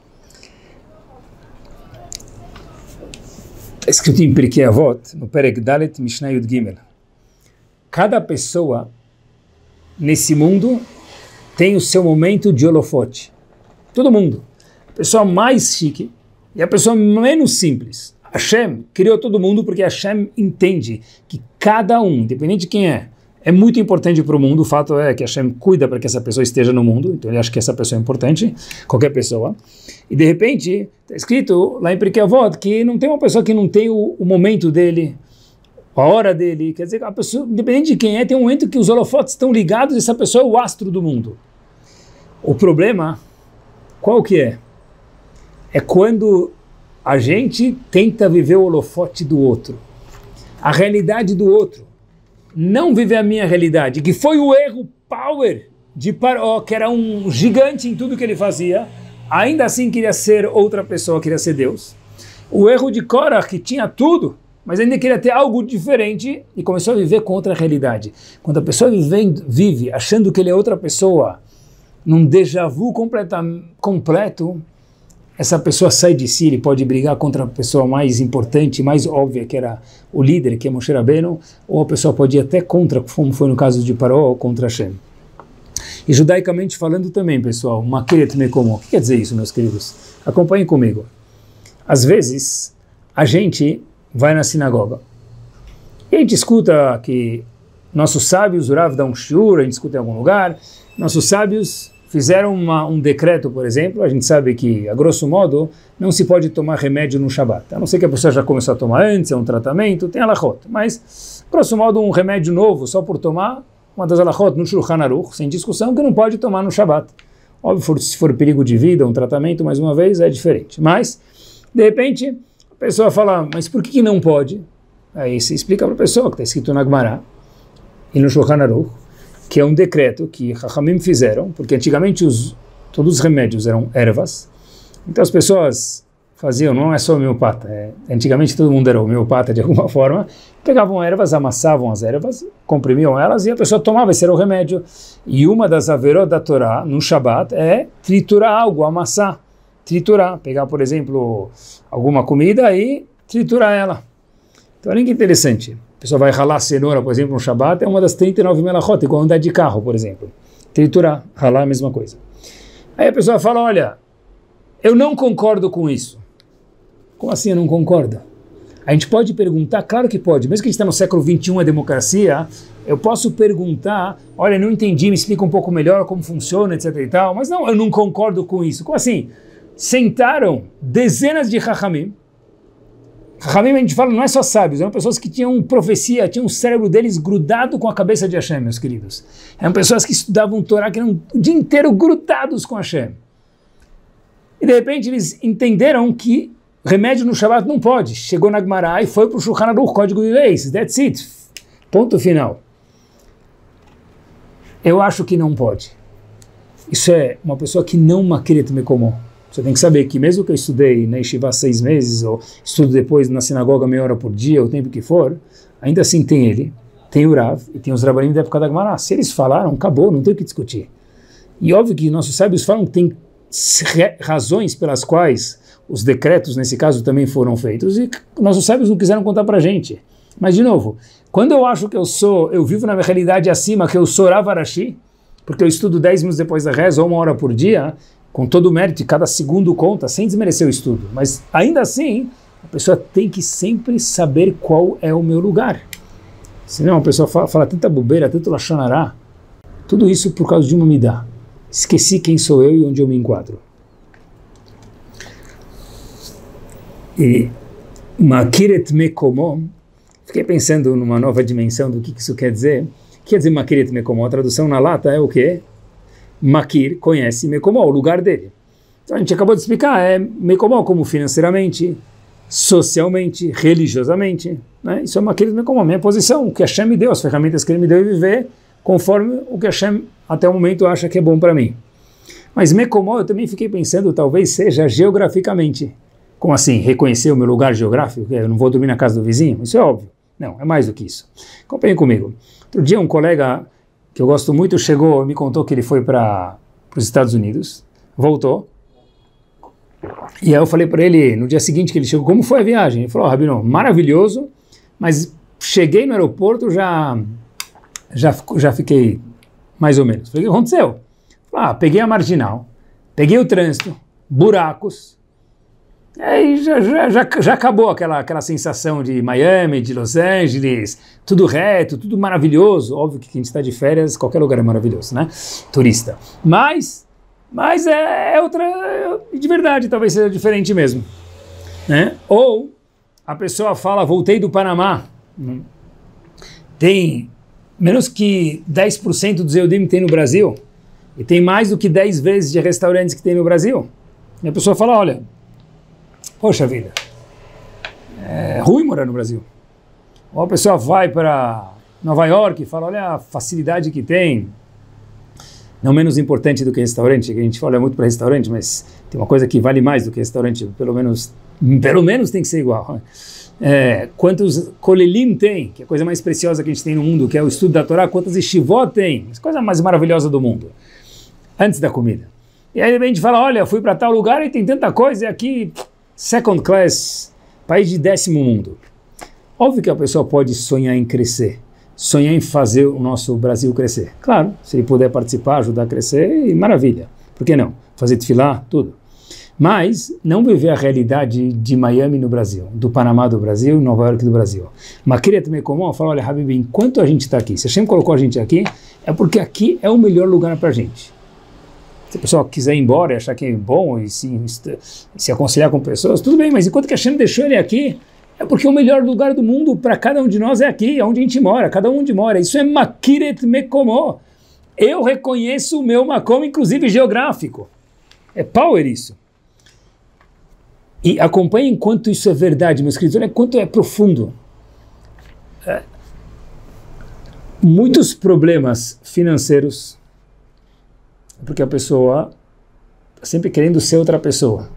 Está escrito em Pirkei Avot, no Perek Dalet Mishnah Yud Gimel. Cada pessoa nesse mundo tem o seu momento de holofote. Todo mundo. A pessoa mais chique e a pessoa menos simples. Hashem criou todo mundo porque Hashem entende que cada um, independente de quem é, é muito importante para o mundo. O fato é que Hashem cuida para que essa pessoa esteja no mundo, então ele acha que essa pessoa é importante, qualquer pessoa. E de repente, está escrito lá em Pirkei Avot que não tem uma pessoa que não tem o, o momento dele, a hora dele. Quer dizer, a pessoa, independente de quem é, tem um momento que os holofotes estão ligados e essa pessoa é o astro do mundo. O problema, qual que é? é quando a gente tenta viver o holofote do outro, a realidade do outro, não viver a minha realidade, que foi o erro power de Paró, que era um gigante em tudo que ele fazia, ainda assim queria ser outra pessoa, queria ser Deus. O erro de Korah, que tinha tudo, mas ainda queria ter algo diferente e começou a viver com outra realidade. Quando a pessoa vive, vive achando que ele é outra pessoa, num déjà vu completa, completo, essa pessoa sai de si, ele pode brigar contra a pessoa mais importante, mais óbvia, que era o líder, que é Moshe Rabbeinu, ou a pessoa pode ir até contra, como foi no caso de Paró, ou contra Hashem. E judaicamente falando também, pessoal, Makeret Mekomo. O que quer dizer isso, meus queridos? Acompanhem comigo. Às vezes, a gente vai na sinagoga e a gente escuta que nossos sábios, o Rav dá um shiur, a gente escuta em algum lugar, nossos sábios fizeram uma, um decreto, por exemplo, a gente sabe que, a grosso modo, não se pode tomar remédio no Shabat. A não ser que a pessoa já começou a tomar antes, é um tratamento, tem alachot. Mas, grosso modo, um remédio novo, só por tomar, uma das alachot no Shulchan Aruch, sem discussão, que não pode tomar no Shabat. Óbvio, se for perigo de vida, um tratamento, mais uma vez, é diferente. Mas, de repente, a pessoa fala, mas por que, que não pode? Aí você explica para a pessoa, que está escrito na Gemara, e no Shulchan Aruch, que é um decreto que Chachamim fizeram, porque antigamente os, todos os remédios eram ervas, então as pessoas faziam, não é só homeopata, é, antigamente todo mundo era homeopata de alguma forma, pegavam ervas, amassavam as ervas, comprimiam elas e a pessoa tomava, esse era o remédio. E uma das averot da Torá, no Shabat, é triturar algo, amassar, triturar, pegar, por exemplo, alguma comida e triturar ela. Então olha que interessante. A pessoa vai ralar cenoura, por exemplo, no Shabat, é uma das trinta e nove melachot, igual andar de carro, por exemplo. Triturar, ralar, a mesma coisa. Aí a pessoa fala, olha, eu não concordo com isso. Como assim eu não concordo? A gente pode perguntar, claro que pode, mesmo que a gente está no século vinte e um, a democracia, eu posso perguntar, olha, não entendi, me explica um pouco melhor como funciona, etc e tal, mas não, eu não concordo com isso. Como assim? Sentaram dezenas de Chachamim. Chachamim, a gente fala, não é só sábios, eram pessoas que tinham profecia, tinham o cérebro deles grudado com a cabeça de Hashem, meus queridos. Eram pessoas que estudavam Torá, que eram o dia inteiro grudados com Hashem. E de repente eles entenderam que remédio no Shabat não pode. Chegou na Gemara e foi para o Shulchan Aruch, código de leis, that's it. Ponto final. Eu acho que não pode. Isso é uma pessoa que não Makeret Mekomo. Você tem que saber que mesmo que eu estudei na Yeshiva seis meses, ou estudo depois na sinagoga meia hora por dia, o tempo que for, ainda assim tem ele, tem o Rav e tem os Rabanim da época da Gemara. Se eles falaram, acabou, não tem o que discutir. E óbvio que nossos sábios falam que tem razões pelas quais os decretos, nesse caso, também foram feitos, e nossos sábios não quiseram contar para a gente. Mas, de novo, quando eu acho que eu sou, eu vivo na minha realidade acima, que eu sou Rav Arashi, porque eu estudo dez minutos depois da reza, ou uma hora por dia, com todo o mérito, cada segundo conta, sem desmerecer o estudo. Mas, ainda assim, a pessoa tem que sempre saber qual é o meu lugar. Senão a pessoa fala, fala tanta bobeira, tanto lachonará, tudo isso por causa de uma midá. Esqueci quem sou eu e onde eu me enquadro. E Makeret Mekomo, fiquei pensando numa nova dimensão do que isso quer dizer. O que quer dizer Makeret Mekomo? A tradução na lata é o quê? Makir, conhece Mekomo, o lugar dele. Então a gente acabou de explicar, é Mekomo como financeiramente, socialmente, religiosamente. Né? Isso é Makeret Mekomo, a minha posição, o que Hashem me deu, as ferramentas que ele me deu e viver conforme o que Hashem até o momento acha que é bom para mim. Mas Mekomo eu também fiquei pensando, talvez seja geograficamente. Como assim? Reconhecer o meu lugar geográfico? Eu não vou dormir na casa do vizinho? Isso é óbvio. Não, é mais do que isso. Acompanhem comigo. Outro dia um colega que eu gosto muito chegou e me contou que ele foi para os Estados Unidos, voltou, e aí eu falei para ele, no dia seguinte que ele chegou, como foi a viagem? Ele falou, oh, Rabino, maravilhoso, mas cheguei no aeroporto, já, já, já fiquei mais ou menos. Falei, o que aconteceu? Ah, peguei a marginal, peguei o trânsito, buracos, aí já, já, já, já acabou aquela, aquela sensação de Miami, de Los Angeles, tudo reto, tudo maravilhoso. Óbvio que quem está de férias, qualquer lugar é maravilhoso, né? Turista. Mas, mas é, é outra, é, de verdade, talvez seja diferente mesmo. Né? Ou a pessoa fala, voltei do Panamá, tem menos que dez por cento dos Eudim que tem no Brasil, e tem mais do que dez vezes de restaurantes que tem no Brasil. E a pessoa fala, olha, poxa vida, é ruim morar no Brasil. Ou a pessoa vai para Nova York e fala, olha a facilidade que tem, não menos importante do que restaurante, que a gente olha muito para restaurante, mas tem uma coisa que vale mais do que restaurante, pelo menos, pelo menos tem que ser igual. É, quantos kolelim tem, que é a coisa mais preciosa que a gente tem no mundo, que é o estudo da Torá, quantas yeshivot tem, a coisa mais maravilhosa do mundo, antes da comida. E aí a gente fala, olha, fui para tal lugar e tem tanta coisa, e aqui, second class, país de décimo mundo. Óbvio que a pessoa pode sonhar em crescer, sonhar em fazer o nosso Brasil crescer. Claro, se ele puder participar, ajudar a crescer, maravilha. Por que não? Fazer tefilá, tudo. Mas não viver a realidade de Miami no Brasil, do Panamá do Brasil, Nova York do Brasil. Mas queria também como falar, olha, Habib, enquanto a gente está aqui, se a Hashem colocou a gente aqui, é porque aqui é o melhor lugar para a gente. Se a pessoa quiser ir embora e achar que é bom e se, se aconselhar com pessoas, tudo bem, mas enquanto que a Hashem deixou ele aqui, é porque o melhor lugar do mundo para cada um de nós é aqui, é onde a gente mora, cada um onde mora. Isso é Makiret Mekomo. Eu reconheço o meu Makom, inclusive geográfico. É power isso. E acompanhem quanto isso é verdade, meus queridos, olha quanto é profundo. É. Muitos problemas financeiros, porque a pessoa está sempre querendo ser outra pessoa.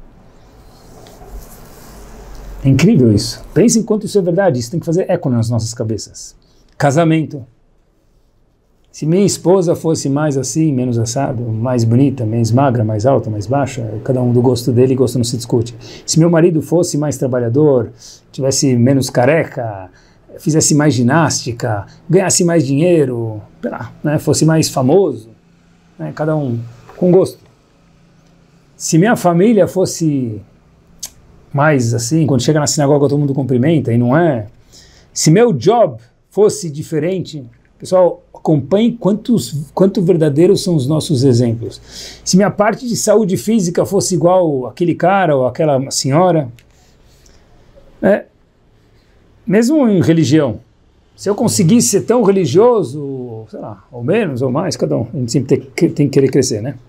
É incrível isso. Pensem quanto isso é verdade, isso tem que fazer eco nas nossas cabeças. Casamento. Se minha esposa fosse mais assim, menos assado, mais bonita, mais magra, mais alta, mais baixa, cada um do gosto dele, gosto não se discute. Se meu marido fosse mais trabalhador, tivesse menos careca, fizesse mais ginástica, ganhasse mais dinheiro, lá, né, fosse mais famoso, né, cada um com gosto. Se minha família fosse mais assim, quando chega na sinagoga todo mundo cumprimenta, e não é. Se meu job fosse diferente, pessoal, acompanhe quantos, quanto verdadeiros são os nossos exemplos. Se minha parte de saúde física fosse igual aquele cara ou aquela senhora, né? Mesmo em religião, se eu conseguisse ser tão religioso, sei lá, ou menos, ou mais, cada um, a gente sempre tem, tem que querer crescer, né?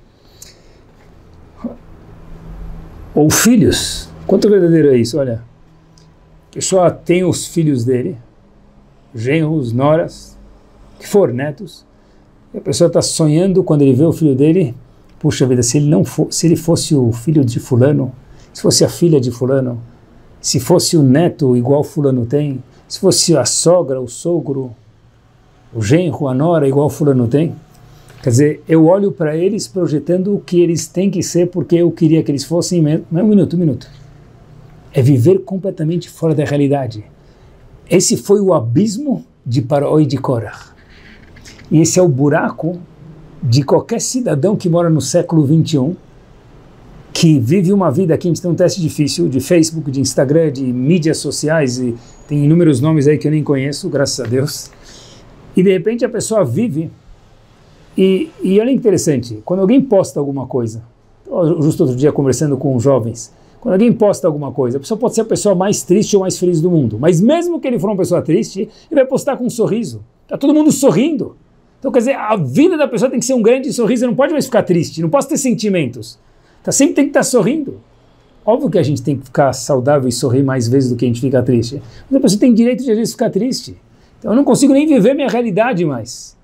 Ou filhos, quanto verdadeiro é isso? Olha, a pessoa tem os filhos dele, genros, noras, que for, netos, e a pessoa está sonhando quando ele vê o filho dele, puxa vida, se ele, não for, se ele fosse o filho de fulano, se fosse a filha de fulano, se fosse o neto igual fulano tem, se fosse a sogra, o sogro, o genro, a nora igual fulano tem, quer dizer, eu olho para eles projetando o que eles têm que ser porque eu queria que eles fossem, um minuto, um minuto, é viver completamente fora da realidade. Esse foi o abismo de Paró e de Korah. E esse é o buraco de qualquer cidadão que mora no século vinte e um, que vive uma vida aqui, a gente tem um teste difícil de Facebook, de Instagram, de mídias sociais, e tem inúmeros nomes aí que eu nem conheço, graças a Deus. E de repente a pessoa vive, e, e olha que interessante, quando alguém posta alguma coisa, justo outro dia conversando com jovens, quando alguém posta alguma coisa, a pessoa pode ser a pessoa mais triste ou mais feliz do mundo, mas mesmo que ele for uma pessoa triste, ele vai postar com um sorriso, está todo mundo sorrindo. Então, quer dizer, a vida da pessoa tem que ser um grande sorriso, não pode mais ficar triste, não pode ter sentimentos. Tá, sempre tem que estar sorrindo. Óbvio que a gente tem que ficar saudável e sorrir mais vezes do que a gente fica triste. Mas a pessoa tem direito de, às vezes, ficar triste. Então, eu não consigo nem viver minha realidade mais.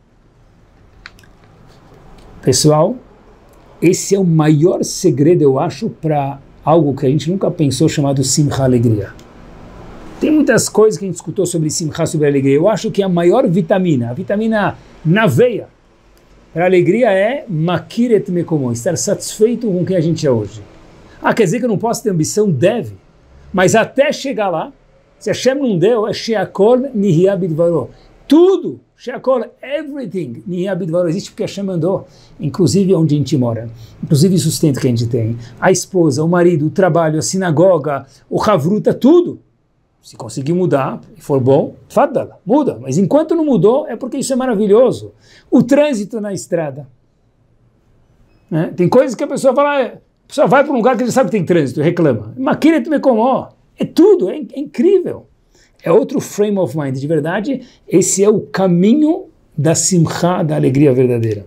Pessoal, esse é o maior segredo, eu acho, para algo que a gente nunca pensou, chamado Simcha, alegria. Tem muitas coisas que a gente escutou sobre Simcha, sobre alegria. Eu acho que a maior vitamina, a vitamina na veia, para a alegria é Makiret Mekomo, estar satisfeito com quem a gente é hoje. Ah, quer dizer que eu não posso ter ambição? Deve. Mas até chegar lá, se Hashem não deu, é Sheakol Nihya Bidvaro. Tudo, Sheakol, everything, Nihya Bidvaro, existe porque Hashem mandou. Inclusive onde a gente mora, inclusive o sustento que a gente tem, a esposa, o marido, o trabalho, a sinagoga, o Havruta, tudo. Se conseguir mudar e for bom, fadala, muda. Mas enquanto não mudou, é porque isso é maravilhoso. O trânsito na estrada. Né? Tem coisas que a pessoa fala, a pessoa vai para um lugar que ele sabe que tem trânsito e reclama. Makiret Mekomo. É tudo, é, é incrível. É outro frame of mind. De verdade, esse é o caminho da simcha, da alegria verdadeira.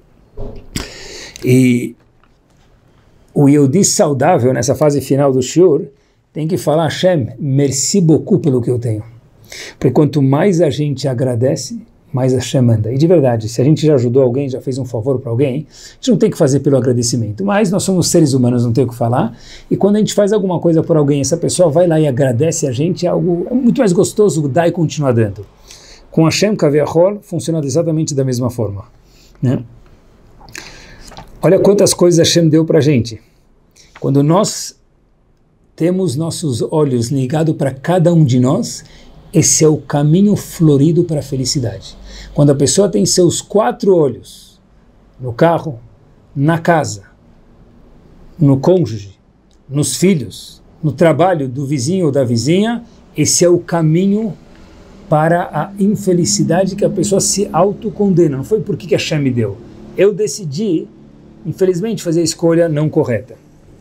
E o Yehudi saudável, nessa fase final do shiur, tem que falar, Hashem, merci beaucoup pelo que eu tenho. Porque quanto mais a gente agradece, mais Hashem manda. E de verdade, se a gente já ajudou alguém, já fez um favor para alguém, a gente não tem que fazer pelo agradecimento. Mas nós somos seres humanos, não tem o que falar. E quando a gente faz alguma coisa por alguém, essa pessoa vai lá e agradece a gente, é algo é muito mais gostoso dar e continuar dando. Com Hashem Kaviachol, funciona exatamente da mesma forma. Né? Olha quantas coisas Hashem deu para a gente. Quando nós temos nossos olhos ligados para cada um de nós, esse é o caminho florido para a felicidade. Quando a pessoa tem seus quatro olhos, no carro, na casa, no cônjuge, nos filhos, no trabalho do vizinho ou da vizinha, esse é o caminho para a infelicidade que a pessoa se autocondena. Não foi porque que a Hashem me deu. Eu decidi, infelizmente, fazer a escolha não correta.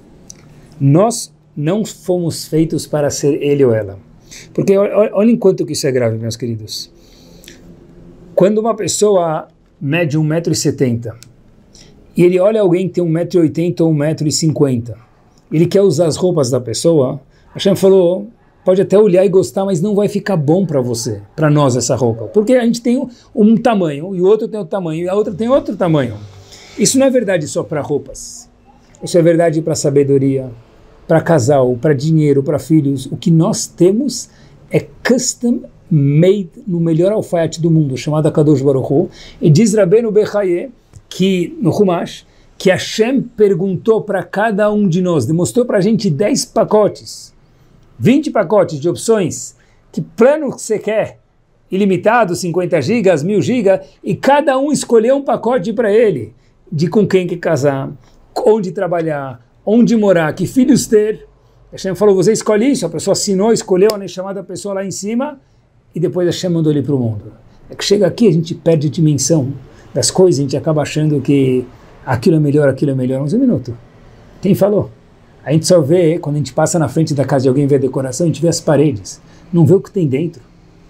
Nós não fomos feitos para ser ele ou ela. Porque olha enquanto que isso é grave, meus queridos. Quando uma pessoa mede um metro e setenta e ele olha alguém que tem um metro e oitenta ou um metro e cinquenta, ele quer usar as roupas da pessoa, a Hashem falou, pode até olhar e gostar, mas não vai ficar bom para você, para nós essa roupa. Porque a gente tem um tamanho e o outro tem outro tamanho e a outra tem outro tamanho. Isso não é verdade só para roupas. Isso é verdade para sabedoria, para casal, para dinheiro, para filhos. O que nós temos é custom made no melhor alfaiate do mundo, chamado Kadosh Baruch Hu. E diz Rabbeinu Bechaye, que no Humash, que Hashem perguntou para cada um de nós, demonstrou para a gente dez pacotes, vinte pacotes de opções, que plano que você quer, ilimitado, cinquenta gigas, mil gigas, e cada um escolheu um pacote para ele, de com quem que casar, onde trabalhar, onde morar, que filhos ter. Hashem falou, você escolhe isso, a pessoa assinou, escolheu a Neshama da pessoa lá em cima, e depois Hashem mandou ele para o mundo. É que chega aqui, a gente perde a dimensão das coisas, a gente acaba achando que aquilo é melhor, aquilo é melhor. Mas um minuto, quem falou? A gente só vê, quando a gente passa na frente da casa de alguém e vê a decoração, a gente vê as paredes, não vê o que tem dentro.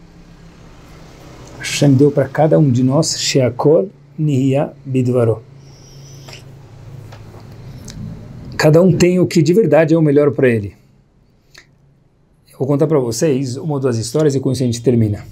Hashem deu para cada um de nós, Sheakol Nihya Bidvaro. Cada um tem o que de verdade é o melhor para ele. Eu vou contar para vocês uma ou duas histórias e com isso a gente termina.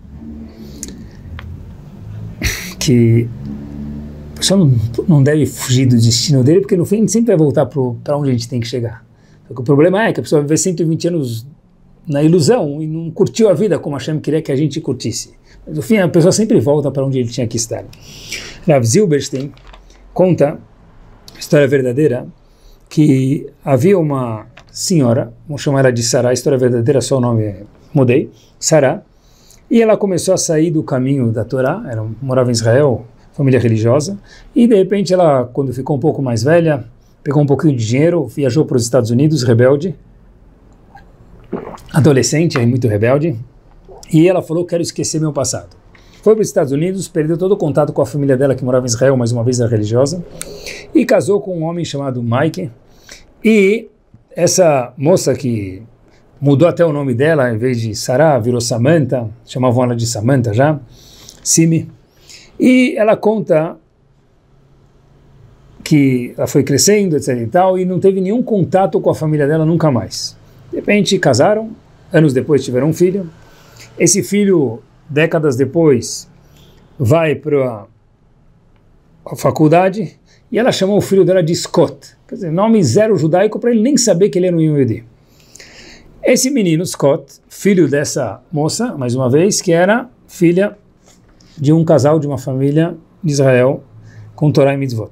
Que a pessoa não, não deve fugir do destino dele, porque no fim a gente sempre vai voltar para onde a gente tem que chegar. Só que o problema é que a pessoa vai viver cento e vinte anos na ilusão e não curtiu a vida como Hashem queria que a gente curtisse. Mas no fim a pessoa sempre volta para onde ele tinha que estar. Rav Zilberstein conta, história verdadeira, que havia uma senhora, vamos chamar ela de Sará, a história verdadeira, só o nome mudei, Sará, e ela começou a sair do caminho da Torá, ela morava em Israel, família religiosa, e de repente ela, quando ficou um pouco mais velha, pegou um pouquinho de dinheiro, viajou para os Estados Unidos, rebelde, adolescente, muito rebelde, e ela falou, quero esquecer meu passado. Foi para os Estados Unidos, perdeu todo o contato com a família dela, que morava em Israel, mais uma vez era religiosa, e casou com um homem chamado Mike. E essa moça que mudou até o nome dela, em vez de Sará, virou Samantha, chamavam ela de Samantha já, Simi. E ela conta que ela foi crescendo, etc e tal, e não teve nenhum contato com a família dela nunca mais. De repente casaram, anos depois tiveram um filho. Esse filho, décadas depois, vai para a faculdade e ela chamou o filho dela de Scott. Quer dizer, nome zero judaico para ele nem saber que ele era um Yehudi. Esse menino, Scott, filho dessa moça, mais uma vez, que era filha de um casal de uma família de Israel com Torá e Mitzvot.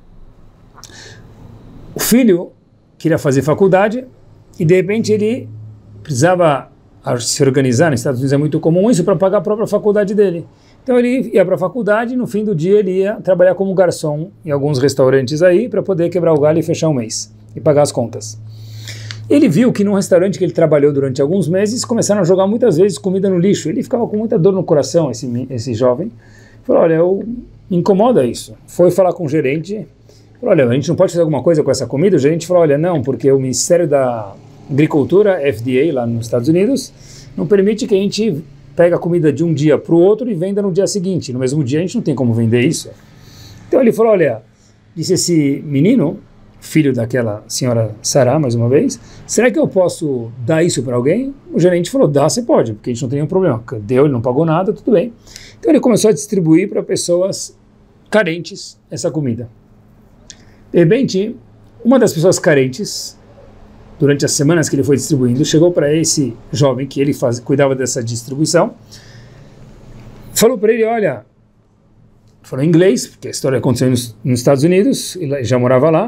O filho queria fazer faculdade e de repente ele precisava se organizar, nos Estados Unidos é muito comum isso, para pagar a própria faculdade dele. Então ele ia para a faculdade e no fim do dia ele ia trabalhar como garçom em alguns restaurantes aí para poder quebrar o galho e fechar um mês e pagar as contas. Ele viu que num restaurante que ele trabalhou durante alguns meses, começaram a jogar muitas vezes comida no lixo. Ele ficava com muita dor no coração, esse, esse jovem. Falou, olha, eu, me incomoda isso. Foi falar com o gerente, falou, olha, a gente não pode fazer alguma coisa com essa comida? O gerente falou, olha, não, porque o Ministério da Agricultura, F D A, lá nos Estados Unidos, não permite que a gente pegue a comida de um dia para o outro e venda no dia seguinte. No mesmo dia a gente não tem como vender isso. Então ele falou, olha, disse esse menino, filho daquela senhora Sarah, mais uma vez, será que eu posso dar isso para alguém? O gerente falou, dá, você pode, porque a gente não tem nenhum problema. Deu, ele não pagou nada, tudo bem. Então ele começou a distribuir para pessoas carentes essa comida. De repente, uma das pessoas carentes, durante as semanas que ele foi distribuindo, chegou para esse jovem que ele faz, cuidava dessa distribuição, falou para ele, olha, falou em inglês, porque a história aconteceu nos, nos Estados Unidos, ele já morava lá,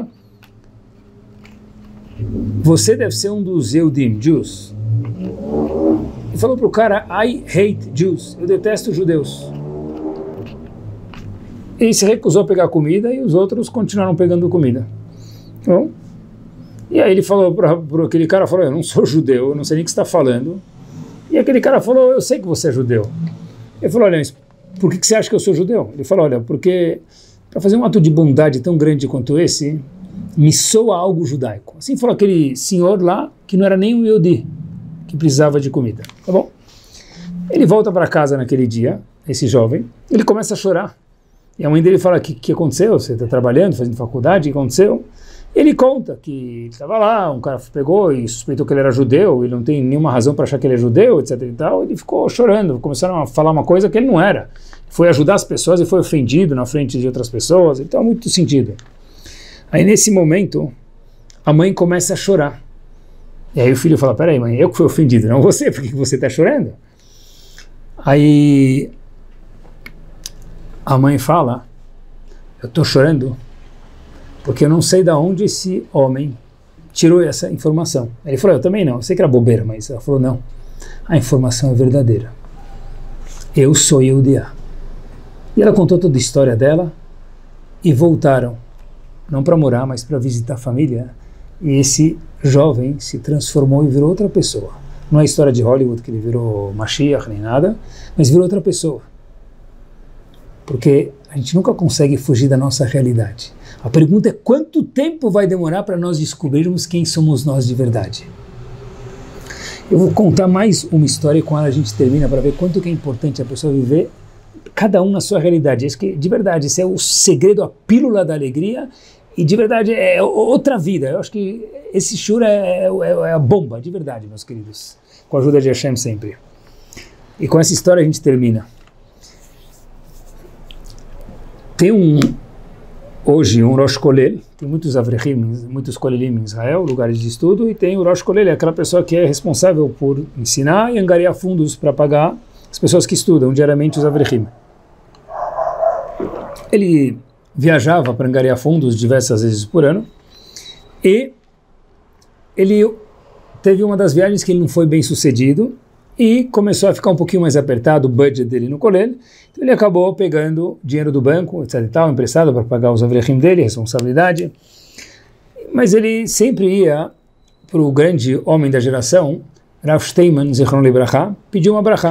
você deve ser um dos Yehudim, Jews. E falou para o cara, I hate Jews, eu detesto judeus. Ele se recusou a pegar comida e os outros continuaram pegando comida. Bom, e aí ele falou para aquele cara, falou, eu não sou judeu, eu não sei nem o que você está falando. E aquele cara falou, eu sei que você é judeu. Ele falou, olha, por que, que você acha que eu sou judeu? Ele falou, olha, porque para fazer um ato de bondade tão grande quanto esse, me soa algo judaico. Assim falou aquele senhor lá, que não era nem um Yehudi, que precisava de comida. Tá bom? Ele volta para casa naquele dia, esse jovem, ele começa a chorar. E a mãe dele fala, o que, que aconteceu? Você está trabalhando, fazendo faculdade, o que aconteceu? Ele conta que ele estava lá, um cara pegou e suspeitou que ele era judeu, ele não tem nenhuma razão para achar que ele é judeu, etc e tal. Ele ficou chorando, começaram a falar uma coisa que ele não era. Foi ajudar as pessoas e foi ofendido na frente de outras pessoas, então muito sentido. Aí nesse momento, a mãe começa a chorar. E aí o filho fala, peraí mãe, eu que fui ofendido, não você, por que você está chorando? Aí a mãe fala, eu estou chorando porque eu não sei de onde esse homem tirou essa informação. Ele falou, eu também não, eu sei que era bobeira, mas ela falou, não, a informação é verdadeira. Eu sou Yehudiá. E ela contou toda a história dela e voltaram, não para morar, mas para visitar a família. E esse jovem se transformou e virou outra pessoa. Não é história de Hollywood que ele virou Mashiach nem nada, mas virou outra pessoa. Porque a gente nunca consegue fugir da nossa realidade. A pergunta é quanto tempo vai demorar para nós descobrirmos quem somos nós de verdade. Eu vou contar mais uma história e com ela a gente termina para ver quanto que é importante a pessoa viver cada um na sua realidade. Acho que de verdade esse é o segredo, a pílula da alegria e de verdade é outra vida. Eu acho que esse shur é, é, é a bomba, de verdade, meus queridos. Com a ajuda de Hashem sempre. E com essa história a gente termina. Tem um, hoje, um Rosh Kolel, tem muitos Avrechim, muitos Kolelim em Israel, lugares de estudo, e tem o Rosh Kolel, é aquela pessoa que é responsável por ensinar e angariar fundos para pagar as pessoas que estudam diariamente os Avrechim. Ele viajava para angariar fundos diversas vezes por ano, e ele teve uma das viagens que ele não foi bem sucedido, e começou a ficar um pouquinho mais apertado o budget dele no Kolel, então ele acabou pegando dinheiro do banco, etc e tal, emprestado para pagar os avrechim dele, responsabilidade, mas ele sempre ia para o grande homem da geração, Rav Steinman, Zichron Libraha, pediu uma brachá.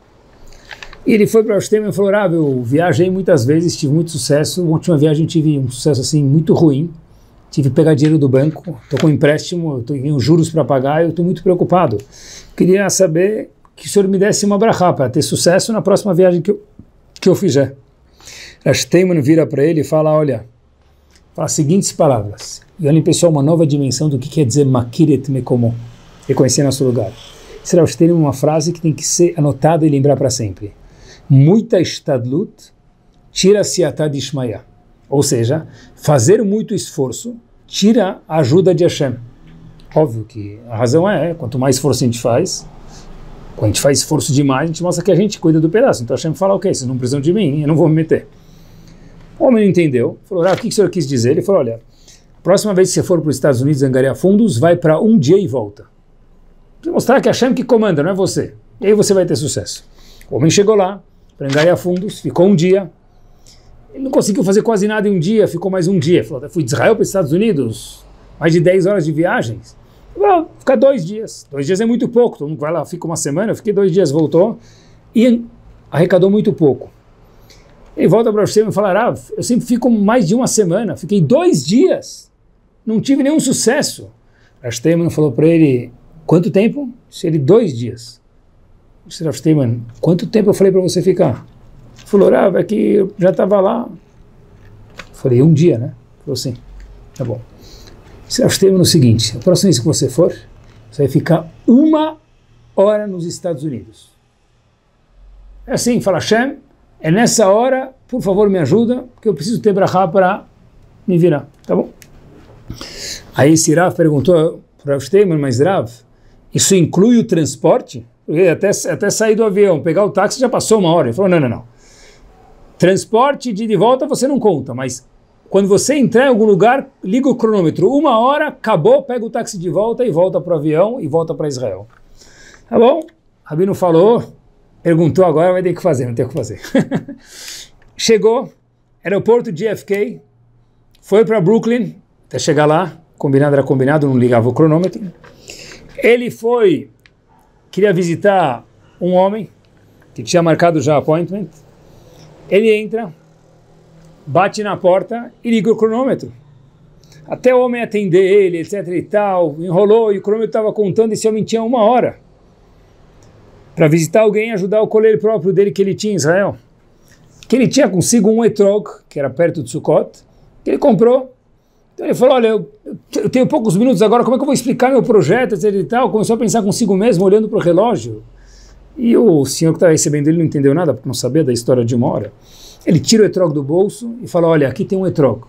E ele foi para o Rav Steinman e falou, Rav, eu viajei muitas vezes, tive muito sucesso, na última viagem tive um sucesso assim muito ruim, tive que pegar dinheiro do banco, estou com empréstimo, tenho juros para pagar, eu estou muito preocupado. Queria saber que o senhor me desse uma brachá para ter sucesso na próxima viagem que eu, que eu fizer. Rav Steinman vira para ele e fala, olha, fala as seguintes palavras. E olhem, pessoal, uma nova dimensão do que quer dizer makiret mekomo, reconhecer nosso lugar. Esse Rav Steinman é uma frase que tem que ser anotada e lembrar para sempre. Muita estadlut, tira siatá de Ishmael. Ou seja, fazer muito esforço tira a ajuda de Hashem. Óbvio que a razão é, quanto mais esforço a gente faz, quando a gente faz esforço demais, a gente mostra que a gente cuida do pedaço. Então Hashem fala, ok, vocês não precisam de mim, eu não vou me meter. O homem não entendeu, falou, ah, o que o senhor quis dizer? Ele falou, olha, próxima vez que você for para os Estados Unidos angariar fundos, vai para um dia e volta. Para mostrar que é Hashem que comanda, não é você. E aí você vai ter sucesso. O homem chegou lá, para angariar fundos, ficou um dia. Ele não conseguiu fazer quase nada em um dia, ficou mais um dia. Falou, fui de Israel para os Estados Unidos, mais de dez horas de viagens. Falou, ficar dois dias. Dois dias é muito pouco, todo mundo vai lá, fica uma semana, eu fiquei dois dias, voltou, e arrecadou muito pouco. Ele volta para você e fala, ah, eu sempre fico mais de uma semana, fiquei dois dias, não tive nenhum sucesso. Rav Steinman falou para ele, quanto tempo? Se ele, dois dias. Disse, Rav Steinman, quanto tempo eu falei para você ficar? Falou, Rav, é que eu já estava lá. Falei, um dia, né? Falou assim, tá bom. Você tem no seguinte, a próxima vez que você for, você vai ficar uma hora nos Estados Unidos. É assim, fala, Hashem, é nessa hora, por favor me ajuda, porque eu preciso ter brachá para me virar, tá bom? Aí esse Rav perguntou para o Rav Steinman, mas Rav, isso inclui o transporte? Porque até, até sair do avião, pegar o táxi já passou uma hora. Ele falou, não, não, não. Transporte de, de volta você não conta, mas quando você entrar em algum lugar, liga o cronômetro, uma hora, acabou, pega o táxi de volta e volta para o avião e volta para Israel. Tá bom? O Rabino falou, perguntou agora, vai ter que fazer, não tem o que fazer. Chegou, aeroporto J F K, foi para Brooklyn, até chegar lá, combinado era combinado, não ligava o cronômetro. Ele foi, queria visitar um homem, que tinha marcado já appointment. Ele entra, bate na porta e liga o cronômetro. Até o homem atender ele, etc e tal, enrolou e o cronômetro estava contando, esse homem tinha uma hora para visitar alguém e ajudar o coleiro próprio dele que ele tinha em Israel. Que ele tinha consigo um etrog, que era perto de Sukkot, que ele comprou. Então ele falou, olha, eu, eu tenho poucos minutos agora, como é que eu vou explicar meu projeto, etc e tal? Começou a pensar consigo mesmo, olhando para o relógio. E o senhor que estava recebendo ele não entendeu nada, porque não sabia da história de uma hora. Ele tira o etrog do bolso e fala, olha, aqui tem um etrog.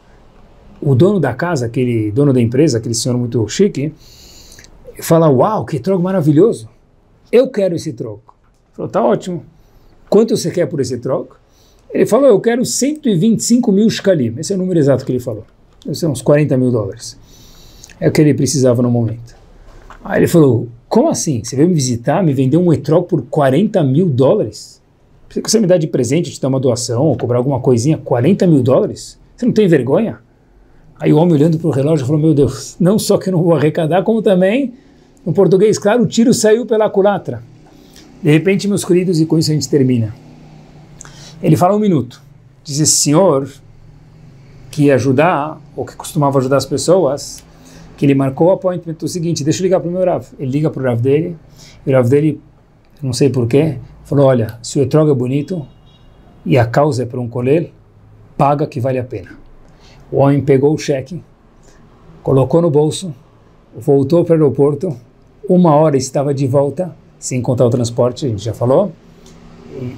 O dono da casa, aquele dono da empresa, aquele senhor muito chique, fala, uau, que etrog maravilhoso. Eu quero esse etrog. Ele falou, tá ótimo. Quanto você quer por esse etrog? Ele falou, eu quero cento e vinte e cinco mil shkalim. Esse é o número exato que ele falou. Deve ser uns quarenta mil dólares. É o que ele precisava no momento. Aí ele falou, como assim? Você veio me visitar, me vender um etrog por quarenta mil dólares? Precisa que você me dá de presente, te dar uma doação, ou cobrar alguma coisinha, quarenta mil dólares? Você não tem vergonha? Aí o homem olhando para o relógio falou, meu Deus, não só que eu não vou arrecadar, como também, no português, claro, o tiro saiu pela culatra. De repente, meus queridos, e com isso a gente termina. Ele fala um minuto. Diz esse senhor que ia ajudar, ou que costumava ajudar as pessoas, que ele marcou o appointment o seguinte, deixa eu ligar para o meu Rav. Ele liga para o Rav dele, e o Rav dele, não sei porquê, falou, olha, se o etrog é bonito, e a causa é para um colher, paga que vale a pena. O homem pegou o cheque, colocou no bolso, voltou para o aeroporto, uma hora estava de volta, sem contar o transporte, a gente já falou, e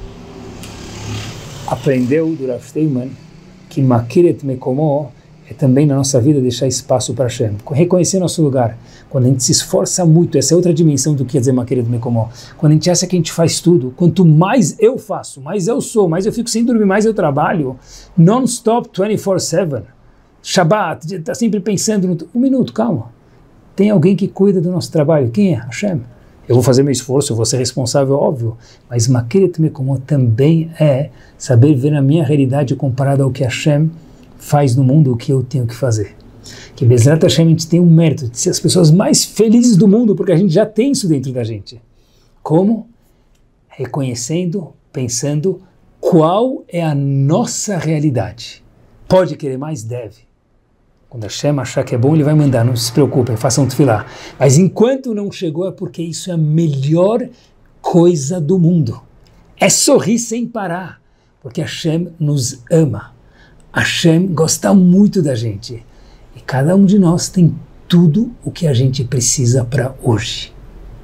aprendeu do Rav Steinman que Makiret Mekomo é também na nossa vida deixar espaço para Hashem, reconhecer nosso lugar. Quando a gente se esforça muito, essa é outra dimensão do que quer dizer Makiret Mekomo. Quando a gente acha que a gente faz tudo, quanto mais eu faço, mais eu sou, mais eu fico sem dormir, mais eu trabalho, non-stop, vinte e quatro sete, Shabbat, está sempre pensando no... Um minuto, calma. Tem alguém que cuida do nosso trabalho. Quem é? Hashem. Eu vou fazer meu esforço, eu vou ser responsável, óbvio, mas Makiret Mekomo também é saber ver a minha realidade comparada ao que Hashem faz no mundo, o que eu tenho que fazer. Que Bezrat Hashem a gente tem um mérito de ser as pessoas mais felizes do mundo, porque a gente já tem isso dentro da gente. Como? Reconhecendo, pensando qual é a nossa realidade. Pode querer mais? Deve. Quando Hashem achar que é bom, ele vai mandar, não se preocupem, façam tefilá. Mas enquanto não chegou, é porque isso é a melhor coisa do mundo. É sorrir sem parar, porque Hashem nos ama. Hashem gosta muito da gente. E cada um de nós tem tudo o que a gente precisa para hoje.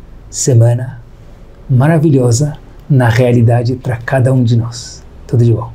Semana maravilhosa na realidade para cada um de nós. Tudo de bom.